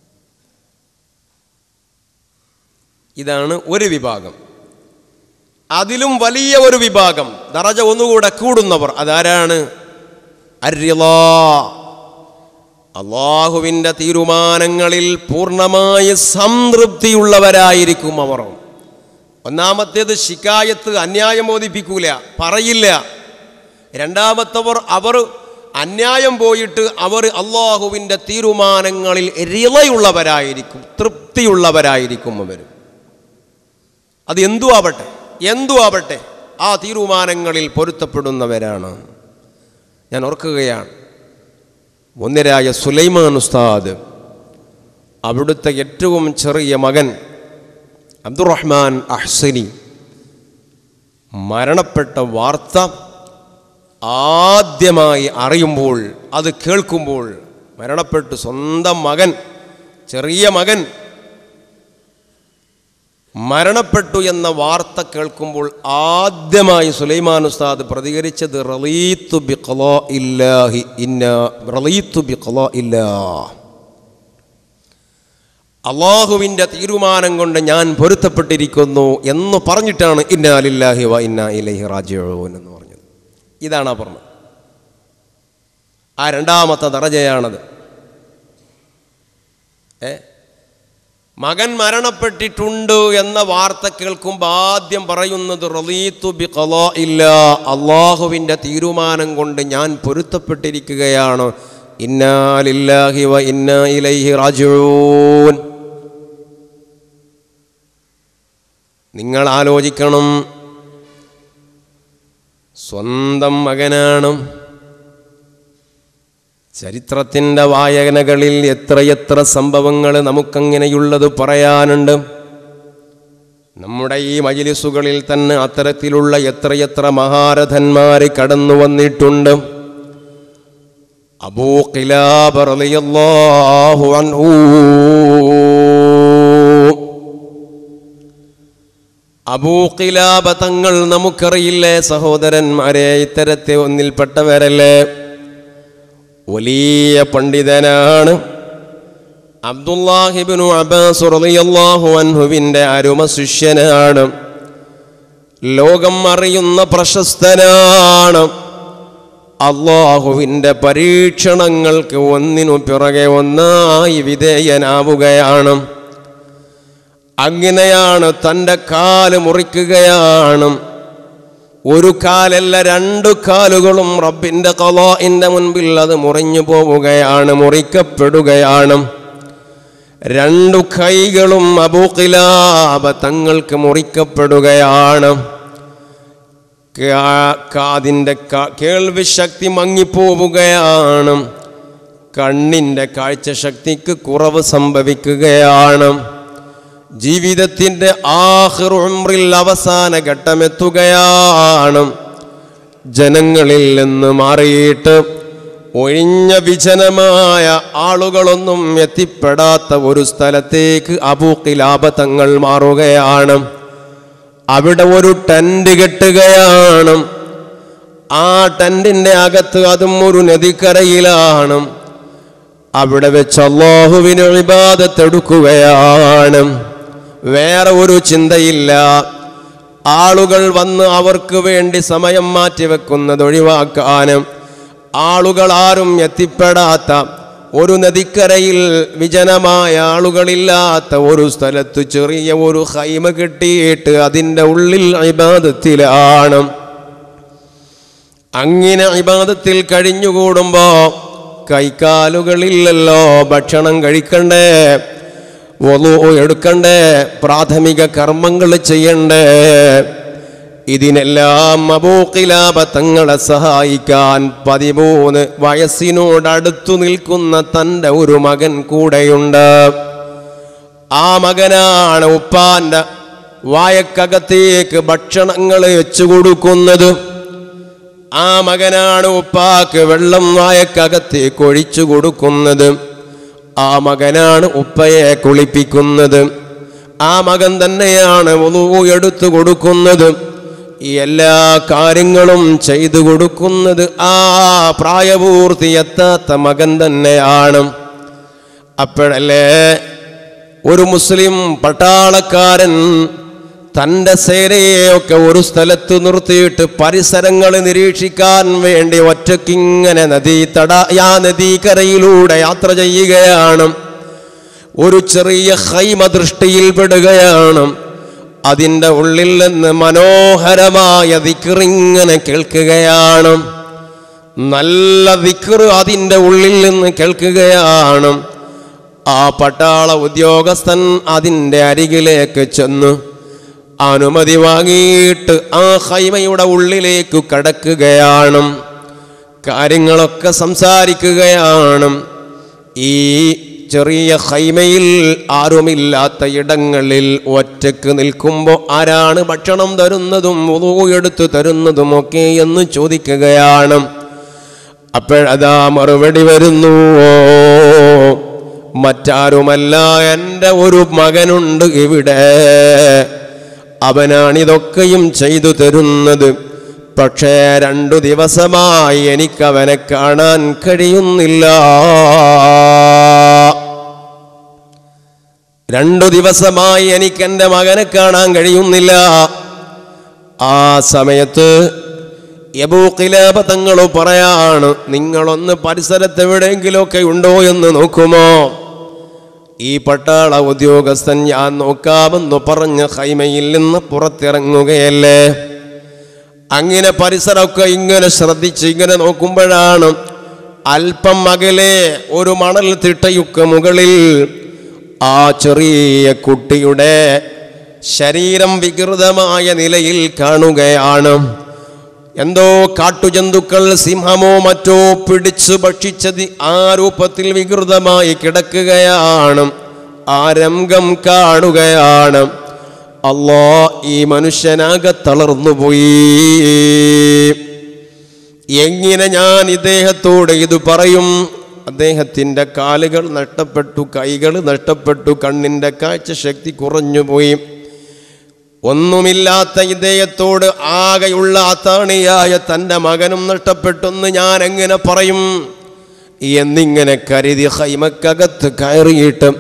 ഇതാണ് ഒരു വിഭാഗം. അതിലും വലിയ ഒരു വിഭാഗം, ദറജ ഒന്നുകൂടെ കൂടുന്നവർ, അതാരാണ്? അർറിളാ, അള്ളാഹുവിൻ്റെ തീരുമാനങ്ങളിൽ പൂർണ്ണമായി സംതൃപ്തിയുള്ളവരായിരിക്കും അവർ. 1ാമത്തേത് ശിക്കായത്ത്, അന്യായം ബോധിപ്പിക്കൂല, പറയില്ല. 2ാമത്തവർ അവർ അന്യായം പോയിട്ട് അവർ അള്ളാഹുവിൻ്റെ തീരുമാനങ്ങളിൽ റിളയുള്ളവരായിരിക്കും, തൃപ്തിയുള്ളവരായിരിക്കും അവർ. അത് എന്തു ആവട്ടെ ആ തീരുമാനങ്ങളിൽ പൊരുത്തപ്പെടുന്നവരാണ്. ഞാൻ ഓർക്കുകയാണ്, ഒന്നരായ സുലൈമാൻ ഉസ്താദ്, അവിടുത്തെ ഏറ്റവും ചെറിയ മകൻ അബ്ദുറഹ്മാൻ അഹ്സനി മരണപ്പെട്ട വാർത്ത ആദ്യമായി അറിയുമ്പോൾ, അത് കേൾക്കുമ്പോൾ, മരണപ്പെട്ടു സ്വന്തം മകൻ, ചെറിയ മകൻ മരണപ്പെട്ടു എന്ന വാർത്ത കേൾക്കുമ്പോൾ ആദ്യമായി സുലൈമാൻ ഉസ്താദ് പ്രതികരിച്ചത് റളീതു ബിഖളാഇല്ലാഹി, റളീതു ബിഖളാഇല്ലാഹ്, അള്ളാഹുവിൻ്റെ തീരുമാനം കൊണ്ട് ഞാൻ പൊരുത്തപ്പെട്ടിരിക്കുന്നു എന്ന് പറഞ്ഞിട്ടാണ് ഇന്നാ ലില്ലാഹി വ ഇന്നാ ഇലൈഹി റാജിഊൻ എന്ന് പറഞ്ഞത്. ഇതാണ് പറഞ്ഞത്. ആ രണ്ടാമത്തെ ദറജയാണത്. മകൻ മരണപ്പെട്ടിട്ടുണ്ട് എന്ന വാർത്ത കേൾക്കുമ്പോൾ ആദ്യം പറയുന്നത് റളീതു ബിഖളാഇല്ലാ, അല്ലാഹുവിൻ്റെ തീരുമാനം കൊണ്ട് ഞാൻ പൊരുത്തപ്പെട്ടിരിക്കുകയാണ്. ഇന്നാ ലില്ലാഹി വ ഇന്നാ ഇലൈഹി റാജിഊൻ. നിങ്ങൾ ആലോചിക്കണം, സ്വന്തം മകനാണ്. ചരിത്രത്തിൻ്റെ വായനകളിൽ എത്രയെത്ര സംഭവങ്ങൾ നമുക്കങ്ങനെയുള്ളത് പറയാനുണ്ട്. നമ്മുടെ ഈ മജ്‌ലിസുകളിൽ തന്നെ അത്തരത്തിലുള്ള എത്രയെത്ര മഹാരഥന്മാർ കടന്നു വന്നിട്ടുണ്ട്. അബൂ ഖിലാബ റളിയല്ലാഹു അൻഹു, അബൂ ഖിലാബ തങ്ങൾ നമുക്കറിയില്ലേ സഹോദരന്മാരെ? ഇത്തരത്തെ ഒന്നിൽപ്പെട്ടവരല്ലേ? വലിയ പണ്ഡിതനാണ്. അബ്ദുല്ലാഹി ഇബ്നു അബ്ബാസ് റളിയല്ലാഹു അൻഹുവിൻ്റെ അരുമ ശിഷ്യനാണ്. ലോകം അറിയുന്ന പ്രശസ്തനാണ്. അല്ലാഹുവിൻ്റെ പരീക്ഷണങ്ങൾക്ക് ഒന്നിനു പിറകെ ഒന്നായി വിധേയനാവുകയാണ്. അങ്ങനെയാണ് തൻ്റെ കാല് മുറിക്കുകയാണ്. ഒരു കാലല്ല, രണ്ടു കാലുകളും റബ്ബിൻ്റെ ഖളാഇൻ്റെ മുൻപിൽ അത് മുറിഞ്ഞു പോവുകയാണ്, മുറിക്കപ്പെടുകയാണ്. രണ്ടു കൈകളും അബൂ ഖിലാബ തങ്ങൾക്ക് മുറിക്കപ്പെടുകയാണ്. കാതിൻ്റെ കേൾവി ശക്തി മങ്ങിപ്പോവുകയാണ്. കണ്ണിൻ്റെ കാഴ്ചശക്തിക്ക് കുറവ് സംഭവിക്കുകയാണ്. ജീവിതത്തിൻ്റെ ആഖിർ ഉംറിൽ അവസാന ഘട്ടമെത്തുകയാണ്. ജനങ്ങളിൽ നിന്ന് മാറിയിട്ട് ഒഴിഞ്ഞ വിജനമായ ആളുകളൊന്നും എത്തിപ്പെടാത്ത ഒരു സ്ഥലത്തേക്ക് അബൂ ഖിലാബ തങ്ങൾ മാറുകയാണ്. അവിടെ ഒരു ടെന്റ് കെട്ടുകയാണ്. ആ ടെന്റിൻ്റെ അകത്ത് അതും ഒരു നദിക്കരയിലാണ്. അവിടെ വെച്ച് അല്ലാഹുവിനെ ഇബാദത്ത് എടുക്കുകയാണ്. വേറെ ഒരു ചിന്തയില്ല. ആളുകൾ വന്ന് അവർക്ക് വേണ്ടി സമയം മാറ്റിവെക്കുന്നത് ഒഴിവാക്കാനും ആളുകൾ ആരും എത്തിപ്പെടാത്ത ഒരു നദിക്കരയിൽ വിജനമായ ആളുകളില്ലാത്ത ഒരു സ്ഥലത്ത് ചെറിയ ഒരു ഖൈമ കെട്ടിയിട്ട് അതിൻ്റെ ഉള്ളിൽ ഇബാദത്തിലാണ്. അങ്ങനെ ഇബാദത്തിൽ കഴിഞ്ഞുകൂടുമ്പോൾ കൈക്കാലുകളില്ലല്ലോ, ഭക്ഷണം കഴിക്കണ്ടേ, വുളൂ എടുക്കണ്ടേ, പ്രാഥമിക കർമ്മങ്ങൾ ചെയ്യണ്ടേ. ഇതിനെല്ലാം അബൂ ഖിലാബ തങ്ങളെ സഹായിക്കാൻ 13 വയസ്സിനോടടുത്തു നിൽക്കുന്ന തൻ്റെ ഒരു മകൻ കൂടെയുണ്ട്. ആ മകനാണ് ഉപ്പാൻ്റെ വായക്കകത്തേക്ക് ഭക്ഷണങ്ങൾ വെച്ചു കൊടുക്കുന്നത്. ആ മകനാണ് ഉപ്പാക്ക് വെള്ളം വായക്കകത്തേക്ക് ഒഴിച്ചു കൊടുക്കുന്നത്. ആ മകനാണ് ഉപ്പയെ കുളിപ്പിക്കുന്നത്. ആ മകൻ തന്നെയാണ് വുളൂ എടുത്തു കൊടുക്കുന്നത്. ഈ എല്ലാ കാര്യങ്ങളും ചെയ്തു കൊടുക്കുന്നത് ആ പ്രായപൂർത്തിയെത്താത്ത മകൻ തന്നെയാണ്. അപ്പോഴല്ലേ ഒരു മുസ്ലിം പട്ടാളക്കാരൻ തൻ്റെ സേനയെയൊക്കെ ഒരു സ്ഥലത്ത് നിർത്തിയിട്ട് പരിസരങ്ങൾ നിരീക്ഷിക്കാൻ വേണ്ടി ഒറ്റക്കിങ്ങനെ നദീകരയിലൂടെ യാത്ര ചെയ്യുകയാണ്. ഒരു ചെറിയ ഖൈമ ദൃഷ്ടിയിൽ പെടുകയാണ്. അതിൻ്റെ ഉള്ളിൽ നിന്ന് മനോഹരമായ ദിക്ർ ഇങ്ങനെ കേൾക്കുകയാണ്. നല്ല ദിക്ർ അതിൻ്റെ ഉള്ളിൽ നിന്ന് കേൾക്കുകയാണ്. ആ പട്ടാള ഉദ്യോഗസ്ഥൻ അതിൻ്റെ അരികിലേക്ക് ചെന്ന് അനുമതി വാങ്ങിയിട്ട് ആ ഖൈമയുടെ ഉള്ളിലേക്ക് കടക്കുകയാണ്. കാര്യങ്ങളൊക്കെ സംസാരിക്കുകയാണ്. ഈ ചെറിയ ഖൈമയിൽ ആരുമില്ലാത്ത ഇടങ്ങളിൽ ഒറ്റക്ക് നിൽക്കുമ്പോൾ ആരാണ് ഭക്ഷണം തരുന്നതും വുളൂ എടുത്തു തരുന്നതുമൊക്കെ എന്ന് ചോദിക്കുകയാണ്. അപ്പോഴതാ മറുപടി വരുന്നു, മറ്റാരുമല്ല, എൻ്റെ ഒരു മകനുണ്ട് ഇവിടെ, അവനാണിതൊക്കെയും ചെയ്തു തരുന്നത്. പക്ഷേ 2 ദിവസമായി എനിക്കവനെ കാണാൻ കഴിയുന്നില്ല. 2 ദിവസമായി എനിക്കെൻ്റെ മകനെ കാണാൻ കഴിയുന്നില്ല. ആ സമയത്ത് അബൂ ഖിലാബ തങ്ങൾ പറയാണ്, നിങ്ങളൊന്ന് പരിസരത്ത് എവിടെയെങ്കിലുമൊക്കെ ഉണ്ടോ എന്ന് നോക്കുമോ? ഈ പട്ടാള ഉദ്യോഗസ്ഥൻ ഞാൻ നോക്കാമെന്ന് പറഞ്ഞ് ഖൈമയിൽ നിന്ന് പുറത്തിറങ്ങുകയല്ലേ. അങ്ങനെ പരിസരമൊക്കെ ഇങ്ങനെ ശ്രദ്ധിച്ച് ഇങ്ങനെ നോക്കുമ്പോഴാണ് അല്പം അകലെ ഒരു മണൽ തിട്ടയുക്ക് മുകളിൽ ആ ചെറിയ കുട്ടിയുടെ ശരീരം വികൃതമായ നിലയിൽ കാണുകയാണ്. എന്തോ കാട്ടുജന്തുക്കൾ, സിംഹമോ മറ്റോ പിടിച്ചു ഭക്ഷിച്ചത് ആ രൂപത്തിൽ വികൃതമായി കിടക്കുകയാണ്. ആ രംഗം കാണുകയാണ്. അല്ലാ, ഈ മനുഷ്യനാകെ തളർന്നുപോയി. എങ്ങനെ ഞാൻ ഇദ്ദേഹത്തോട് ഇത് പറയും? അദ്ദേഹത്തിൻ്റെ കാലുകൾ നഷ്ടപ്പെട്ടു, കൈകൾ നഷ്ടപ്പെട്ടു, കണ്ണിൻ്റെ കാഴ്ച ശക്തി കുറഞ്ഞുപോയി. ഒന്നുമില്ലാത്ത ഇദ്ദേഹത്തോട് ആകെയുള്ള അത്താണിയായ തൻ്റെ മകനും നഷ്ടപ്പെട്ടെന്ന് ഞാൻ എങ്ങനെ പറയും എന്നിങ്ങനെ കരുതി ഖൈമക്കകത്ത് കയറിയിട്ട്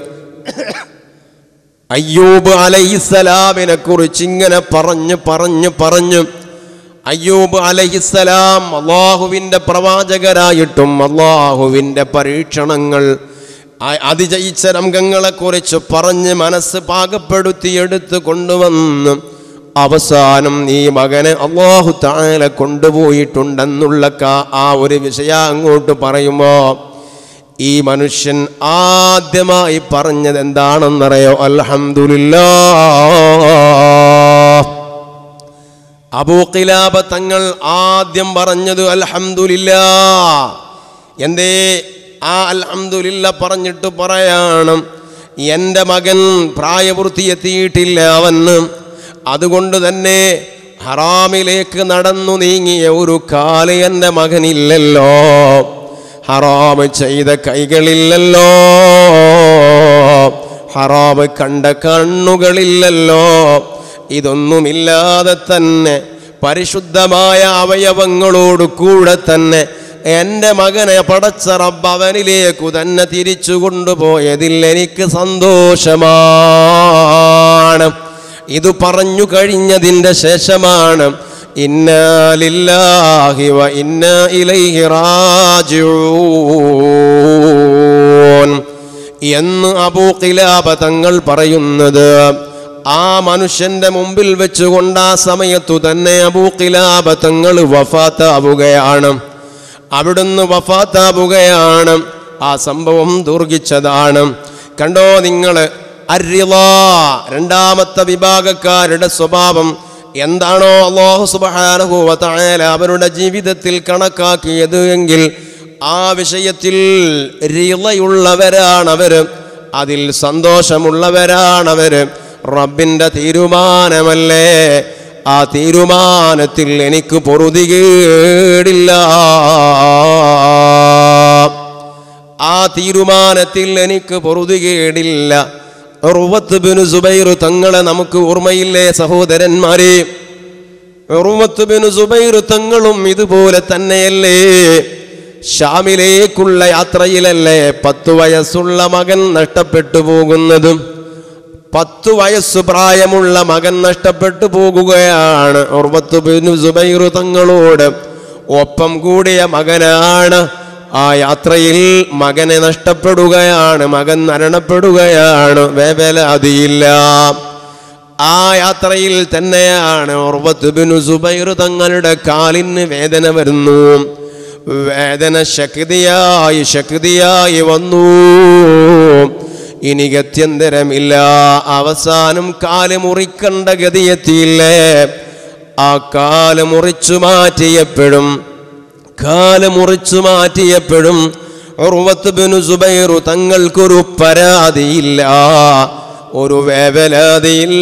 അയ്യൂബ് അലൈഹിസ്സലാമിനെ കുറിച്ച് ഇങ്ങനെ പറഞ്ഞു അയ്യൂബ് അലൈഹിസ്സലാം അള്ളാഹുവിൻ്റെ പ്രവാചകരായിട്ടും അള്ളാഹുവിൻ്റെ പരീക്ഷണങ്ങൾ അതിജയിച്ച രംഗങ്ങളെക്കുറിച്ച് പറഞ്ഞ് മനസ്സ് പാകപ്പെടുത്തി എടുത്ത് കൊണ്ടുവന്ന് അവസാനം ഈ മകനെ അല്ലാഹു തആല കൊണ്ടുപോയിട്ടുണ്ടെന്നുള്ള ആ ഒരു വിഷയം അങ്ങോട്ട് പറയുമ്പോൾ ഈ മനുഷ്യൻ ആദ്യമായി പറഞ്ഞത് എന്താണെന്നറിയോ? അൽഹംദുലില്ലാഹ്. അബൂ ഖിലാബ തങ്ങൾ ആദ്യം പറഞ്ഞത് അൽഹംദുലില്ലാഹ്. എന്തേ ആ അൽഹംദുലില്ലാഹ് പറഞ്ഞിട്ട് പറയാണ്, എൻ്റെ മകൻ പ്രായപൂർത്തിയെത്തിയിട്ടില്ല അവന്, അതുകൊണ്ട് തന്നെ ഹറാമിലേക്ക് നടന്നു നീങ്ങിയ ഒരു കാല് എൻ്റെ മകനില്ലല്ലോ, ഹറാമ് ചെയ്ത കൈകളില്ലല്ലോ, ഹറാമ് കണ്ട കണ്ണുകളില്ലല്ലോ. ഇതൊന്നുമില്ലാതെ തന്നെ പരിശുദ്ധമായ അവയവങ്ങളോട് കൂടെ തന്നെ എൻ്റെ മകനെ പടച്ച റബ്ബ് അവനിലേക്കു തന്നെ തിരിച്ചു കൊണ്ടുപോയതിൽ എനിക്ക് സന്തോഷമാണ്. ഇത് പറഞ്ഞു കഴിഞ്ഞതിൻ്റെ ശേഷമാണ് ഇന്നാ ലില്ലാഹി വ ഇന്നാ ഇലൈഹി റാജിഊൻ എന്ന് അബൂ ഖിലാബ തങ്ങൾ പറയുന്നത്. ആ മനുഷ്യന്റെ മുമ്പിൽ വെച്ചുകൊണ്ട് ആ സമയത്തു തന്നെ അബൂ ഖിലാബ തങ്ങൾ വഫാത്താവുകയാണ്. അവിടുന്ന് വഫാത്താവുകയാണ്. ആ സംഭവം ദുർഘിച്ചതാണ്. കണ്ടോ നിങ്ങൾ, അർറിളാ, രണ്ടാമത്തെ വിഭാഗക്കാരുടെ സ്വഭാവം എന്താണോ അല്ലാഹു സുബ്ഹാനഹു വ തആല അവരുടെ ജീവിതത്തിൽ കണക്കാക്കിയത് എങ്കിൽ ആ വിഷയത്തിൽ റിളയുള്ളവരാണവർ, അതിൽ സന്തോഷമുള്ളവരാണവർ. റബ്ബിൻ്റെ തീരുമാനമല്ലേ, ആ തീരുമാനത്തിൽ എനിക്ക് പൊറുതികേടില്ല, ആ തീരുമാനത്തിൽ എനിക്ക് പൊറുതികേടില്ല. ഉർവത്ത് ബിൻ സുബൈർ തങ്ങളെ നമുക്ക് ഓർമ്മയില്ലേ സഹോദരന്മാരെ? ഉർവത്ത് ബിൻ സുബൈർ തങ്ങളും ഇതുപോലെ തന്നെയല്ലേ? ഷാമിലേക്കുള്ള യാത്രയിലല്ലേ 10 വയസ്സുള്ള മകൻ നഷ്ടപ്പെട്ടു പോകുന്നതും. 10 വയസ്സ് പ്രായമുള്ള മകൻ നഷ്ടപ്പെട്ടു പോകുകയാണ്. ഉർവത്ത് ബിൻ സുബൈർ തങ്ങളോട് ഒപ്പം കൂടിയ മകനാണ്. ആ യാത്രയിൽ മകനെ നഷ്ടപ്പെടുകയാണ്, മകൻ മരണപ്പെടുകയാണ്. വേവലാതിയില്ല. ആ യാത്രയിൽ തന്നെയാണ് ഉർവത്ത് ബിൻ സുബൈർ തങ്ങളുടെ കാലിന് വേദന വരുന്നു. വേദന ശക്തിയായി വന്നു. ഇനി ഗത്യന്തരമില്ല. അവസാനം കാല് മുറിക്കണ്ട ഗതിയെത്തിയില്ലേ? ആ കാല് മുറിച്ചു മാറ്റിയപ്പോഴും ഉർവത്ത് ബിൻ സുബൈർ തങ്ങൾക്കൊരു പരാതിയില്ല, ഒരു വേവലാതിയില്ല.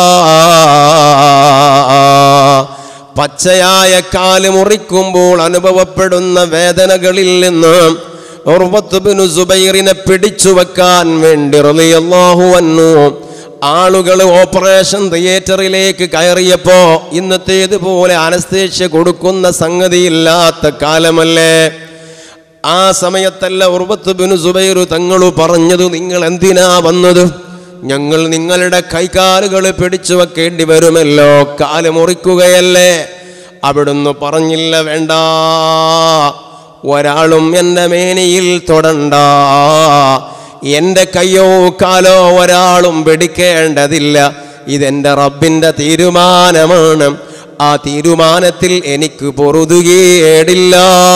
പച്ചയായ കാല് മുറിക്കുമ്പോൾ അനുഭവപ്പെടുന്ന വേദനകളിൽ നിന്ന് ഉർവത്ത് ബിൻ സുബൈറിനെ പിടിച്ചു വെക്കാൻ വേണ്ടി റളിയല്ലാഹു അൻഹു ആളുകൾ ഓപ്പറേഷൻ തിയേറ്ററിലേക്ക് കയറിയപ്പോൾ ഇന്നത്തേതുപോലെ അനസ്തേഷ്യ കൊടുക്കുന്ന സംഗതിയില്ലാത്ത കാലമല്ലേ? ആ സമയത്തല്ല ഉർവത്ത് ബിൻ സുബൈർ തങ്ങൾ പറഞ്ഞത്, നിങ്ങൾ എന്തിനാ വന്നത്? ഞങ്ങൾ നിങ്ങളുടെ കൈകാലുകൾ പിടിച്ചു വെക്കേണ്ടി വരുമല്ലോ, കാല് മുറിക്കുകയല്ലേ? അവിടുന്ന് പറഞ്ഞില്ല, വേണ്ട, ഒരാളും എൻ്റെ മേനിയിൽ തൊടണ്ട, എൻ്റെ കയ്യോ കാലോ ഒരാളും പിടിക്കേണ്ടതില്ല, ഇതെൻ്റെ റബ്ബിൻ്റെ തീരുമാനമാണ്, ആ തീരുമാനത്തിൽ എനിക്ക് പൊറുതുകേടില്ല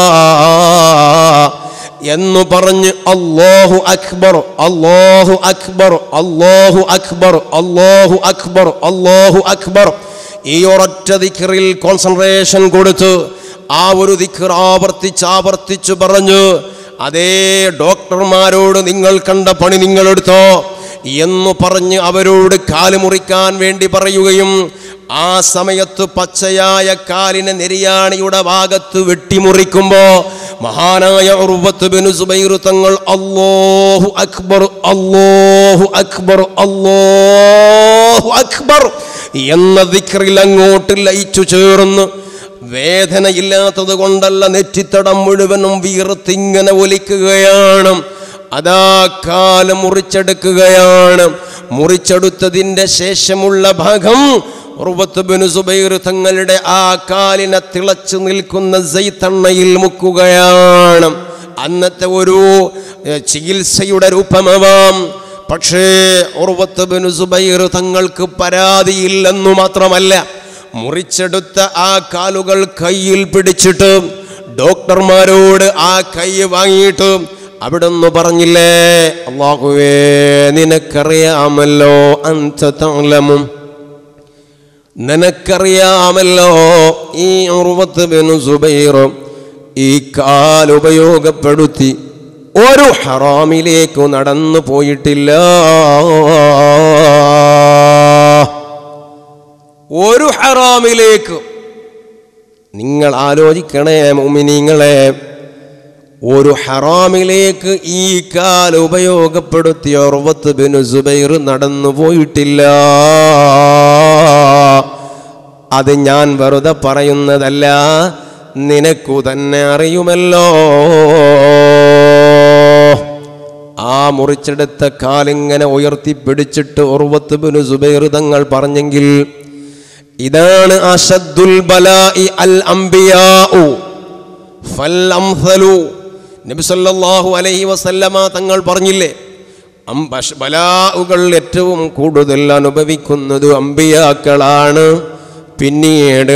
എന്ന് പറഞ്ഞ് അല്ലാഹു അക്ബർ, അല്ലാഹു അക്ബർ, അല്ലാഹു അക്ബർ, അല്ലാഹു അക്ബർ, അല്ലാഹു അക്ബർ, ഈ ഒരൊറ്റ ദിക്റിൽ കോൺസെൻട്രേഷൻ കൊടുത്ത് ആ ഒരു ദിക്ർ ആവർത്തിച്ച് പറഞ്ഞു, അതേ ഡോക്ടർമാരോട് നിങ്ങൾ കണ്ട പണി നിങ്ങളെടുത്തോ എന്ന് പറഞ്ഞ് അവരോട് കാല് മുറിക്കാൻ വേണ്ടി പറയുകയും ആ സമയത്ത് പച്ചയായ കാലിനെ നെരിയാണിയുടെ ഭാഗത്ത് വെട്ടിമുറിക്കുമ്പോ മഹാനായ ഉർവത്ത് ബിൻ സുബൈർ തങ്ങൾ അല്ലാഹു അക്ബർ, അല്ലാഹു അക്ബർ, അല്ലാഹു അക്ബർ എന്ന ദിക്റിൽ അങ്ങോട്ട് ലയിച്ചു ചേർന്ന്, വേദനയില്ലാത്തത് കൊണ്ടല്ല, നെറ്റിത്തടം മുഴുവനും വീർത്തിങ്ങനെ ഒലിക്കുകയാണ്. അതാ കാല് മുറിച്ചെടുക്കുകയാണ്. മുറിച്ചെടുത്തതിൻ്റെ ശേഷമുള്ള ഭാഗം ഉർവത്ത് ബിൻ സുബൈർ തങ്ങളുടെ ആ കാലിനെ തിളച്ചു നിൽക്കുന്ന സൈത്തെണ്ണയിൽ മുക്കുകയാണ്. അന്നത്തെ ഒരു ചികിത്സയുടെ രൂപമാവാം. പക്ഷേ ഉർവത്ത് ബിൻ സുബൈർ തങ്ങൾക്ക് പരാതിയില്ലെന്നു മാത്രമല്ല, മുറിച്ചെടുത്ത ആ കാലുകൾ കയ്യിൽ പിടിച്ചിട്ട് ഡോക്ടർമാരോട് ആ കൈ വാങ്ങിയിട്ട് അവിടുന്ന് പറഞ്ഞില്ലേ, അല്ലാഹുവേ നിനക്കറിയാമല്ലോ, അൻത തഅലമു, നിനക്കറിയാമല്ലോ ഈ ഉർവത്ത് ബിൻ സുബൈർ ഈ കാലുപയോഗപ്പെടുത്തി ഒരു ഹറാമിലേക്ക് നടന്നു പോയിട്ടില്ല, ഒരു ഹറാമിലേക്ക്. നിങ്ങൾ ആലോചിക്കണേ മുഅ്മിനീങ്ങളെ, ഒരു ഹറാമിലേക്ക് ഈ കാൽ ഉപയോഗപ്പെടുത്തിയ ഉർവത്ത് ബിൻ സുബൈർ നടന്നു പോയിട്ടില്ല. അത് ഞാൻ വെറുതെ പറയുന്നതല്ല, നിനക്കു തന്നെ അറിയുമല്ലോ. ആ മുറിച്ചെടുത്ത കാലിങ്ങനെ ഉയർത്തിപ്പിടിച്ചിട്ട് ഉർവത്ത് ബിൻ സുബൈർ തങ്ങൾ പറഞ്ഞെങ്കിൽ, ഇതാണ് അശദ്ദുൽ ബലാഇ അൽ അംബിയാഉ ഫൽ അംസലു. നബി സല്ലല്ലാഹു അലൈഹി വസല്ലമ തങ്ങൾ പറഞ്ഞില്ലേ, ബലാഉകൾ ഏറ്റവും കൂടുതൽ അനുഭവിക്കുന്നത് അംബിയാക്കളാണ്, പിന്നീട്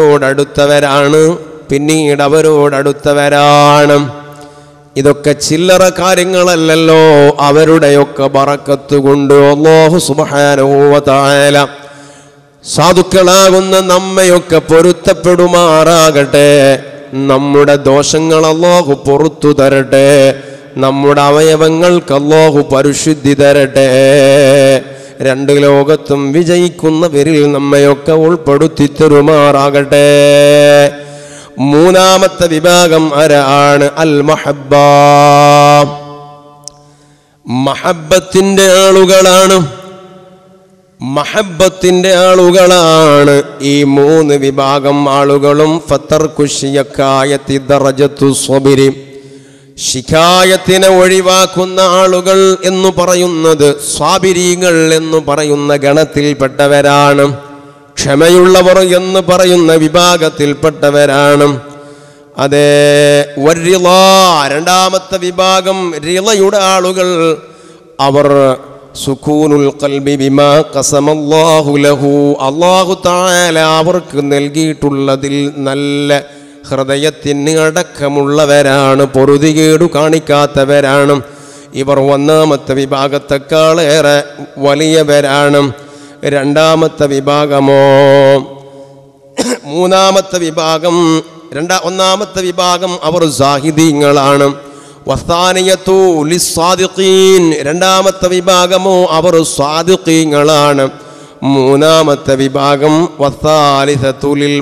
അവരോടടുത്തവരാണ്. ഇതൊക്കെ ചില്ലറ കാര്യങ്ങളല്ലല്ലോ, അവരുടെയൊക്കെ ബറക്കത്ത് കൊണ്ട് അല്ലാഹു സുബ്ഹാനഹു വ തആല സാധുക്കളാകുന്ന നമ്മയൊക്കെ പൊരുത്തപ്പെടുമാറാകട്ടെ. നമ്മുടെ ദോഷങ്ങൾ അല്ലാഹു പുറത്തു തരട്ടെ, നമ്മുടെ അവയവങ്ങൾക്ക് അല്ലാഹു പരിശുദ്ധി തരട്ടെ. രണ്ട് ലോകത്തും വിജയിക്കുന്നവരിൽ നമ്മയൊക്കെ ഉൾപ്പെടുത്തി തരുമാറാകട്ടെ. മൂന്നാമത്തെ വിഭാഗം ആരാണ്? അൽ മഹബ്ബ, മഹബ്ബത്തിന്റെ ആളുകളാണ്. മഹബ്ബത്തിന്റെ ആളുകളാണ് ഈ മൂന്ന് വിഭാഗം ആളുകളും. ഫതർക്കു ശികായത്തി ദറജത്തു സ്വബിരി, ശികായത്തിനെ ഒഴിവാക്കുന്ന ആളുകൾ എന്ന് പറയുന്നത് സ്വാബിരീങ്ങൾ എന്ന് പറയുന്ന ഗണത്തിൽപ്പെട്ടവരാണ്. ക്ഷമയുള്ളവർ എന്ന് പറയുന്ന വിഭാഗത്തിൽപ്പെട്ടവരാണ്. അതേ വരിള, രണ്ടാമത്തെ വിഭാഗം റിളയുടെ ആളുകൾ. അവർ സുകൂനുൽ ഖൽബി ബിമാ ഖസമല്ലാഹു ലഹു, അല്ലാഹു തആല അവർക്ക് നൽകിയിട്ടുള്ളതിൽ നല്ല ഹൃദയത്തിന് അടക്കമുള്ളവരാണ്, പൊറുതികേടു കാണിക്കാത്തവരാണ്. ഇവർ ഒന്നാമത്തെ വിഭാഗത്തെക്കാളേറെ വലിയവരാണ്. രണ്ടാമത്തെ വിഭാഗമോ മൂന്നാമത്തെ വിഭാഗം ഒന്നാമത്തെ വിഭാഗം അവർ സാഹിദീങ്ങളാണ്. വസാനിയത്തു ലിസ്സാദിഖീൻ, രണ്ടാമത്തെ വിഭാഗമോ അവർ സ്വാദിഖീങ്ങളാണ്. മൂന്നാമത്തെ വിഭാഗം വസാലിസത്തു ലിൽ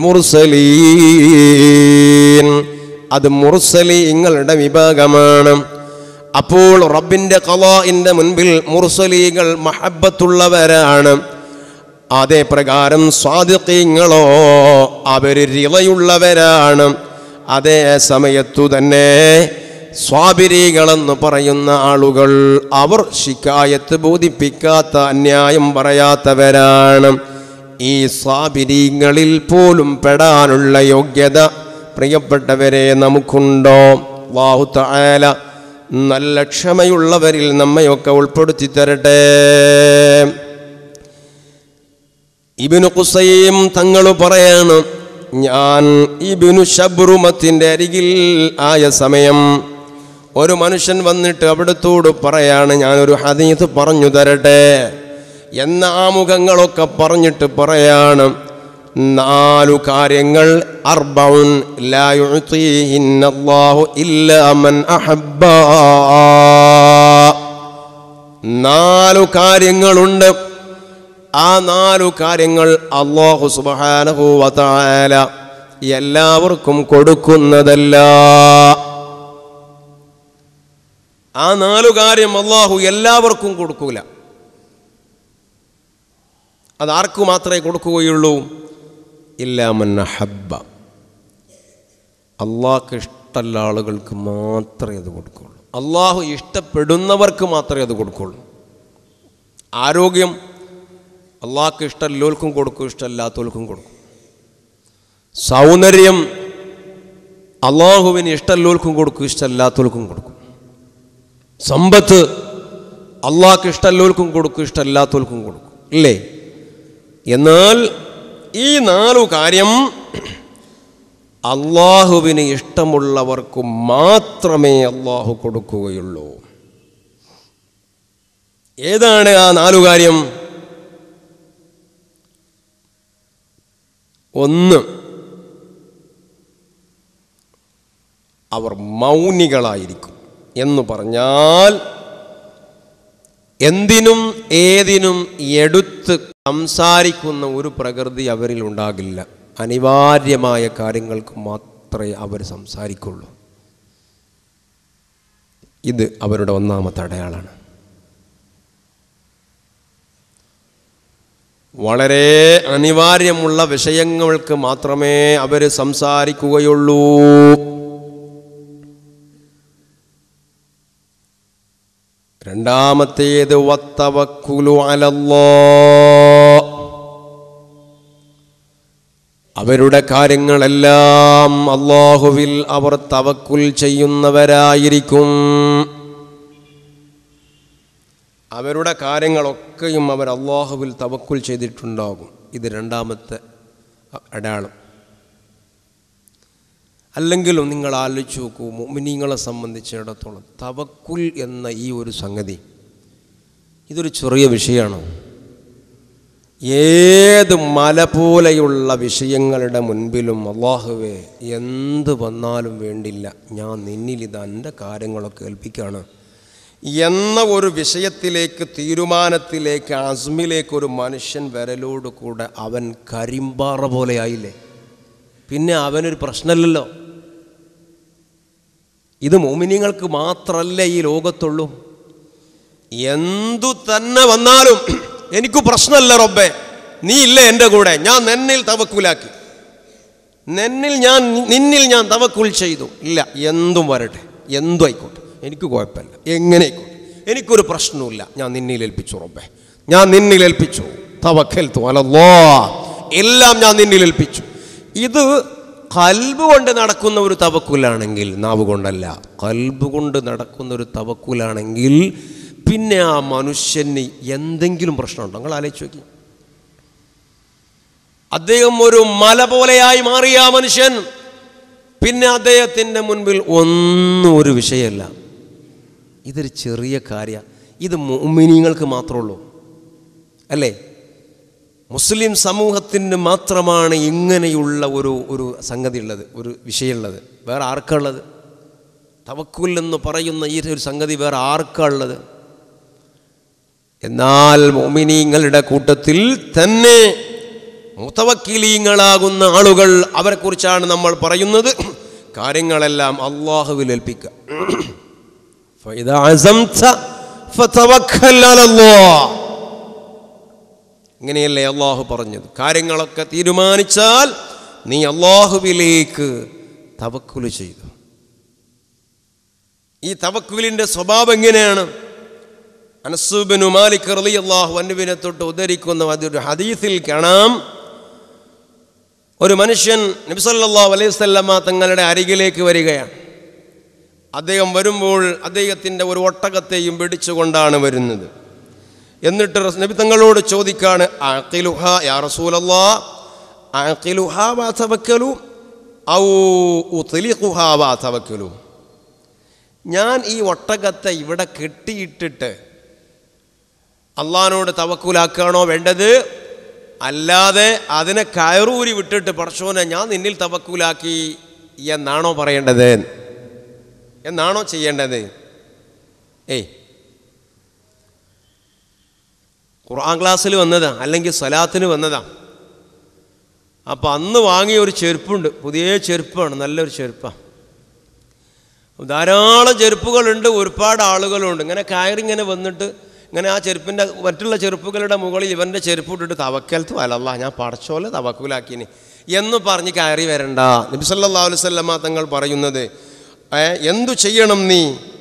മുർസലീൻ, അത് മുർസലീങ്ങളുടെ വിഭാഗമാണ്. അപ്പോൾ റബ്ബിൻ്റെ ഖളാഇന്റെ മുൻപിൽ മുർസലീങ്ങൾ മഹബ്ബത്തുള്ളവരാണ്. അതേ പ്രകാരം സ്വാദിഖീങ്ങളോ അവർ റിളയുള്ളവരാണ്. അതേ സമയത്തു തന്നെ സ്വാബിരികളെന്ന് പറയുന്ന ആളുകൾ അവർ ശികായത്ത് ബോധിപ്പിക്കാത്ത, അന്യായം പറയാത്തവരാണ്. ഈ സാബിരീങ്ങളിൽ പോലും പെടാനുള്ള യോഗ്യത പ്രിയപ്പെട്ടവരെ നമുക്കുണ്ടോ? അല്ലാഹു തആല നല്ല ക്ഷമയുള്ളവരിൽ നമ്മയൊക്കെ ഉൾപ്പെടുത്തി തരട്ടെ. ഇബ്നു ഖുസൈം തങ്ങൾ പറയാണ്, ഞാൻ ഇബ്നു ശബ്റുമത്തിൻ്റെ അരികിൽ ആയ സമയം ഒരു മനുഷ്യൻ വന്നിട്ട് അവിടത്തോട് പറയാണ്, ഞാനൊരു ഹദീസ് പറഞ്ഞു തരട്ടെ എന്ന ആമുഖങ്ങളൊക്കെ പറഞ്ഞിട്ട് പറയാണ്, 4 കാര്യങ്ങൾ അർബഉൻ ലാ യുഅതീഹിന്നല്ലാഹു ഇല്ലാ മൻ അഹബ്ബ. 4 കാര്യങ്ങളുണ്ട്. ആ 4 കാര്യങ്ങൾ അല്ലാഹു സുബ്ഹാനഹു വ തആല എല്ലാവർക്കും കൊടുക്കുന്നതല്ല. ആ 4 കാര്യം അല്ലാഹു എല്ലാവർക്കും കൊടുക്കൂല. അതാർക്കു മാത്രമേ കൊടുക്കുകയുള്ളൂ? ഇല്ലാ മൻ അഹബ്ബ. അള്ളാഹ്ക്ക് ഇഷ്ടമുള്ള ആളുകൾക്ക് മാത്രമേ അത് കൊടുക്കുള്ളൂ. അള്ളാഹു ഇഷ്ടപ്പെടുന്നവർക്ക് മാത്രമേ അത് കൊടുക്കുള്ളൂ. ആരോഗ്യം അള്ളാഹ്ക്ക് ഇഷ്ടമുള്ളവർക്കും കൊടുക്കും, ഇഷ്ടമില്ലാത്തവർക്കും കൊടുക്കും. സൗന്ദര്യം അള്ളാഹുവിന് ഇഷ്ടമുള്ളവർക്കും കൊടുക്കും, ഇഷ്ടമില്ലാത്തവർക്കും കൊടുക്കും. സമ്പത്ത് അള്ളാഹ്ക്ക് ഇഷ്ടമുള്ളവർക്കും കൊടുക്കും, ഇഷ്ടമില്ലാത്തവർക്കും കൊടുക്കും, ഇല്ലേ? എന്നാൽ ഈ 4 കാര്യം അള്ളാഹുവിന് ഇഷ്ടമുള്ളവർക്ക് മാത്രമേ അള്ളാഹു കൊടുക്കുകയുള്ളൂ. ഏതാണ് ആ 4 കാര്യം? 1, അവർ മൗനികളായിരിക്കും. എന്ന് പറഞ്ഞാൽ എന്തിനും ഏതിനും എടുത്ത് സംസാരിക്കുന്ന ഒരു പ്രകൃതി അവരിൽ ഉണ്ടാകില്ല. അനിവാര്യമായ കാര്യങ്ങൾക്ക് മാത്രമേ അവർ സംസാരിക്കുള്ളൂ. ഇത് അവരുടെ ഒന്നാമത്തെ അടയാളമാണ്. വളരെ അനിവാര്യമുള്ള വിഷയങ്ങൾക്ക് മാത്രമേ അവർ സംസാരിക്കുകയുള്ളൂ. രണ്ടാമത്തേത് വത്തവക്കുലു അലല്ലാഹ്. അവരുടെ കാര്യങ്ങളെല്ലാം അല്ലാഹുവിൽ അവർ തവക്കുൽ ചെയ്യുന്നവരായിരിക്കും. അവരുടെ കാര്യങ്ങളൊക്കെയും അവർ അല്ലാഹുവിൽ തവക്കുൽ ചെയ്തിട്ടുണ്ടാകും. ഇത് രണ്ടാമത്തെ അടയാളം. അല്ലെങ്കിലും നിങ്ങൾ ആലോചിച്ച് നോക്കൂ, മുഅ്മിനീങ്ങളെ സംബന്ധിച്ചിടത്തോളം തവക്കുൽ എന്ന ഈ ഒരു സംഗതി ഇതൊരു ചെറിയ വിഷയമാണോ? ഏത് മല പോലെയുള്ള വിഷയങ്ങളുടെ മുൻപിലും അല്ലാഹുവേ എന്ത് വന്നാലും വേണ്ടില്ല, ഞാൻ നിന്നിലിത് എൻ്റെ കാര്യങ്ങളൊക്കെ ഏൽപ്പിക്കുകയാണ് എന്ന ഒരു വിഷയത്തിലേക്ക്, തീരുമാനത്തിലേക്ക്, അസ്മിലേക്ക് ഒരു മനുഷ്യൻ വരലോട് കൂടെ അവൻ കരിമ്പാറ പോലെ ആയില്ലേ? പിന്നെ അവനൊരു പ്രശ്നമില്ലല്ലോ. ഇത് മുഅ്മിനീങ്ങൾക്ക് മാത്രമല്ല ഈ ലോകത്തുള്ളൂ. എന്തു തന്നെ വന്നാലും എനിക്ക് പ്രശ്നമല്ല റബ്ബേ, നീ ഇല്ലേ എൻ്റെ കൂടെ, ഞാൻ നിന്നിൽ തവക്കുലാക്കി, നിന്നിൽ ഞാൻ തവക്കുൽ ചെയ്തു. ഇല്ല, എന്തും വരട്ടെ, എന്തും ആയിക്കോട്ടെ, എനിക്ക് കുഴപ്പമില്ല, എങ്ങനെ ആയിക്കോട്ടെ, എനിക്കൊരു പ്രശ്നവുമില്ല, ഞാൻ നിന്നിൽ ഏൽപ്പിച്ചു റബ്ബേ, ഞാൻ നിന്നിൽ ഏൽപ്പിച്ചു, തവക്കൽതു അലല്ലാഹ്, എല്ലാം ഞാൻ നിന്നിൽ ഏൽപ്പിച്ചു. ഇത് ഖൽബ് കൊണ്ട് നടക്കുന്ന ഒരു തവക്കുലാണെങ്കിൽ, നാവ് കൊണ്ടല്ല, ഖൽബ് കൊണ്ട് നടക്കുന്ന ഒരു തവക്കുലാണെങ്കിൽ പിന്നെ ആ മനുഷ്യന് എന്തെങ്കിലും പ്രശ്നമുണ്ടോ? നിങ്ങൾ ആലോചിച്ച് നോക്കി. അദ്ദേഹം ഒരു മല പോലെയായി മാറിയ ആ മനുഷ്യൻ, പിന്നെ അദ്ദേഹത്തിൻ്റെ മുൻപിൽ ഒന്നും ഒരു വിഷയമല്ല. ഇതൊരു ചെറിയ കാര്യമാണ്. ഇത് മുഅ്മിനീങ്ങൾക്ക് മാത്രമേ ഉള്ളൂ, അല്ലേ? മുസ്ലിം സമൂഹത്തിന് മാത്രമാണ് ഇങ്ങനെയുള്ള ഒരു സംഗതി ഉള്ളത്, ഒരു വിഷയമുള്ളത്. വേറെ ആർക്കുള്ളത്? തവക്കുൽ എന്ന് പറയുന്ന ഈ ഒരു സംഗതി വേറെ ആർക്കുള്ളത്? എന്നാൽ മുഅ്മിനീങ്ങളുടെ കൂട്ടത്തിൽ തന്നെ മുതവക്കിലീങ്ങളാകുന്ന ആളുകൾ, അവരെക്കുറിച്ചാണ് നമ്മൾ പറയുന്നത്. കാര്യങ്ങളെല്ലാം അല്ലാഹുവിൽ ഏൽപ്പിക്കുക. ഫഇദാ അസംത ഫതവക്കൽ അലല്ലാഹ്. ഇങ്ങനെയല്ലേ അല്ലാഹു പറഞ്ഞത്? കാര്യങ്ങളൊക്കെ തീരുമാനിച്ചാൽ നീ അല്ലാഹുവിലേക്ക് തവക്കുൽ ചെയ്തു. ഈ തവക്കുലിൻ്റെ സ്വഭാവം എങ്ങനെയാണ്? അനസ് ഇബ്നു മാലിക് റളിയല്ലാഹു അൻഹുവിനെ തൊട്ട് ഉദ്ധരിക്കുന്ന അതൊരു ഹദീസിൽ കാണാം. ഒരു മനുഷ്യൻ നബി സല്ലല്ലാഹു അലൈഹി വസല്ലമ തങ്ങളുടെ അരികിലേക്ക് വരികയാണ്. അദ്ദേഹം വരുമ്പോൾ അദ്ദേഹത്തിൻ്റെ ഒരു ഒട്ടകത്തെയും പിടിച്ചുകൊണ്ടാണ് വരുന്നത്. എന്നിട്ട് നബി തങ്ങളോട് ചോദിക്കാണ്, അഖിലുഹാ യാ റസൂലല്ലാഹ്, അഖിലുഹാ വ തവക്കലു ഔ ഉത്ലിഖുഹാ വ തവക്കലു, ഞാൻ ഈ ഒട്ടകത്തെ ഇവിടെ കെട്ടിയിട്ടിട്ട് അള്ളാഹിനോട് തവക്കുലാക്കുകയാണോ വേണ്ടത്, അല്ലാതെ അതിനെ കയറൂരി വിട്ടിട്ട് പടച്ചോനെ ഞാൻ നിന്നിൽ തവക്കുലാക്കി എന്നാണോ പറയേണ്ടത്, എന്നാണോ ചെയ്യേണ്ടത്? ഖുർആൻ ക്ലാസ്സിൽ വന്നതാ, അല്ലെങ്കിൽ സ്വലാത്തിന് വന്നതാ. അപ്പം അന്ന് വാങ്ങിയ ഒരു ചെരുപ്പുണ്ട്, പുതിയ ചെരുപ്പാണ്, നല്ലൊരു ചെരുപ്പാണ്. ധാരാളം ചെരുപ്പുകളുണ്ട്, ഒരുപാട് ആളുകളുണ്ട്. ഇങ്ങനെ കയറിങ്ങനെ വന്നിട്ട് ഇങ്ങനെ ആ ചെരുപ്പിൻ്റെ മറ്റുള്ള ചെരുപ്പുകളുടെ മുകളിൽ ഇവൻ്റെ ചെരുപ്പ് ഇട്ടിട്ട് തവക്കൽത്തു അലല്ലാഹ്, ഞാൻ പടച്ചോലെ തവക്കുലാക്കിനി എന്ന് പറഞ്ഞ് കയറി വരണ്ട. നബി സല്ലല്ലാഹു അലൈഹി വസല്ലമ തങ്ങൾ പറയുന്നത്, എന്തു ചെയ്യണം നീ,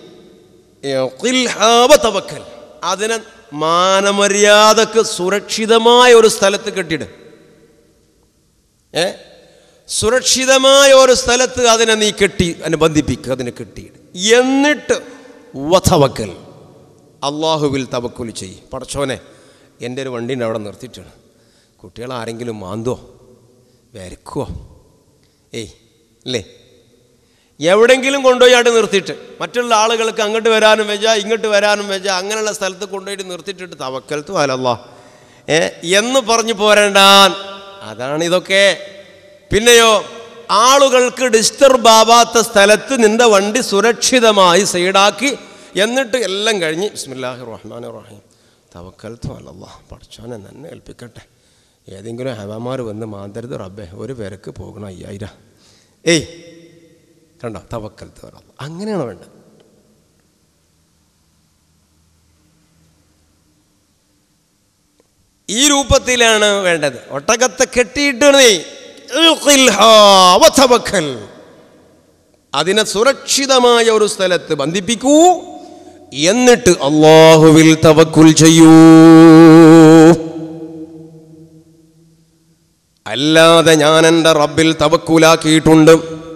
തവക്കൽ, അതിനെ മാനമര്യാദക്ക് സുരക്ഷിതമായ ഒരു സ്ഥലത്ത് കെട്ടിയിട്. സുരക്ഷിതമായ ഒരു സ്ഥലത്ത് അതിനെ നീ കെട്ടി, അതിനെ ബന്ധിപ്പിക്കുക, അതിനെ കെട്ടിയിട്. എന്നിട്ട് വതവക്കൽ, അള്ളാഹുവിൽ തവക്കുൽ ചെയ്യ്. പടച്ചോനെ എൻ്റെ ഒരു വണ്ടീൻ്റെ അവിടെ നിർത്തിയിട്ടാണ്, കുട്ടികൾ ആരെങ്കിലും മാന്തോ വരക്കുവോ അല്ലേ, എവിടെയെങ്കിലും കൊണ്ടുപോയി അവിടെ നിർത്തിയിട്ട് മറ്റുള്ള ആളുകൾക്ക് അങ്ങോട്ട് വരാനും വെച്ച ഇങ്ങോട്ട് വരാനും വെച്ച അങ്ങനെയുള്ള സ്ഥലത്ത് കൊണ്ടുപോയിട്ട് നിർത്തിയിട്ടിട്ട് തവക്കൽത്തു അലല്ലാഹ് എന്ന് പറഞ്ഞു പോരണ്ടാൻ. അതാണ് ഇതൊക്കെ. പിന്നെയോ, ആളുകൾക്ക് ഡിസ്റ്റർബ് ആവാത്ത സ്ഥലത്ത് നിൻ്റെ വണ്ടി സുരക്ഷിതമായി സൈഡാക്കി, എന്നിട്ട് എല്ലാം കഴിഞ്ഞ് ബിസ്മില്ലാഹിർ റഹ്മാനിർ റഹീം തവക്കൽത്തു അലല്ലാഹ്, പടച്ചോനെ നന്നെ ഏൽപ്പിക്കട്ടെ, ഏതെങ്കിലും ഹവാമാർ വന്ന് മാന്തരുത് റബ്ബേ, ഒരു പേരക്ക് പോകണം 5000. കണ്ടോ, തവക്കൽത്തു അലല്ലാഹ്. അങ്ങനെയാണ് വേണ്ടത്. ഈ രൂപത്തിലാണ് വേണ്ടത്. ഒട്ടകത്തെ കെട്ടിയിട്ട് നീ അതിനെ സുരക്ഷിതമായ ഒരു സ്ഥലത്ത് ബന്ധിപ്പിക്കൂ, എന്നിട്ട് അല്ലാഹുവിൽ തവക്കുൽ ചെയ്യൂ. അല്ലാതെ ഞാൻ എൻ്റെ റബ്ബിൽ തവക്കുലാക്കിയിട്ടുണ്ട്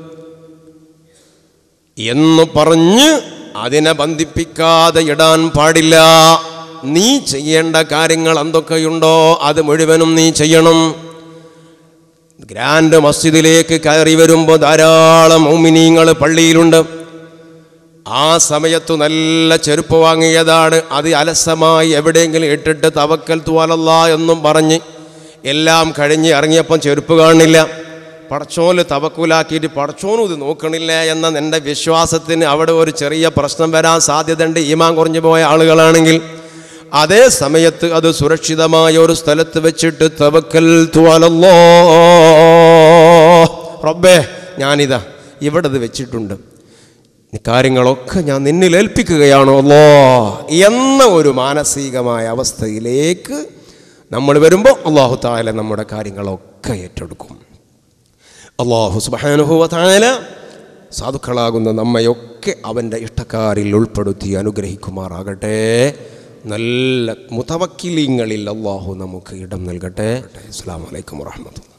എന്ന് പറഞ്ഞ് അതിനെ ബന്ധിപ്പിക്കാതെ ഇടാൻ പാടില്ല. നീ ചെയ്യേണ്ട കാര്യങ്ങൾ എന്തൊക്കെയുണ്ടോ അത് മുഴുവനും നീ ചെയ്യണം. ഗ്രാൻഡ് മസ്ജിദിലേക്ക് കയറി വരുമ്പോൾ ധാരാളം മുഅ്മിനീങ്ങൾ പള്ളിയിലുണ്ട്. ആ സമയത്ത് നല്ല ചെരുപ്പ് വാങ്ങിയതാണ്, അത് അലസമായി എവിടെയെങ്കിലും ഇട്ടിട്ട് തവക്കൽത്തു അലല്ലാഹ് എന്നും പറഞ്ഞ് എല്ലാം കഴിഞ്ഞ് ഇറങ്ങിയപ്പം ചെരുപ്പ് കാണില്ല. പടച്ചോന് തവക്കുലാക്കിയിട്ട് പടച്ചോനും ഇത് നോക്കണില്ല എന്ന എൻ്റെ വിശ്വാസത്തിന് അവിടെ ഒരു ചെറിയ പ്രശ്നം വരാൻ സാധ്യതയുണ്ട്, ഈമാൻ കുറഞ്ഞു പോയ ആളുകളാണെങ്കിൽ. അതേ സമയത്ത് അത് സുരക്ഷിതമായ ഒരു സ്ഥലത്ത് വെച്ചിട്ട് തവക്കൽതു അലല്ലാഹ്, റബ്ബേ ഞാനിതാ ഇവിടെ ഇത് വെച്ചിട്ടുണ്ട്, കാര്യങ്ങളൊക്കെ ഞാൻ നിന്നിൽ ഏൽപ്പിക്കുകയാണോ അല്ലാഹ് എന്ന ഒരു മാനസികമായ അവസ്ഥയിലേക്ക് നമ്മൾ വരുമ്പോൾ അല്ലാഹു തആല നമ്മുടെ കാര്യങ്ങളൊക്കെ ഏറ്റെടുക്കും. അല്ലാഹു സുബ്ഹാനഹു വ തആല സാധുക്കളാകുന്ന നമ്മയൊക്കെ അവൻ്റെ ഇഷ്ടക്കാരിൽ ഉൾപ്പെടുത്തി അനുഗ്രഹിക്കുമാറാകട്ടെ. നല്ല മുതവക്കിലീങ്ങളിൽ അല്ലാഹു നമുക്ക് ഇടം നൽകട്ടെ. അസ്സലാമു അലൈക്കും വറഹ്മത്തുള്ളാഹി.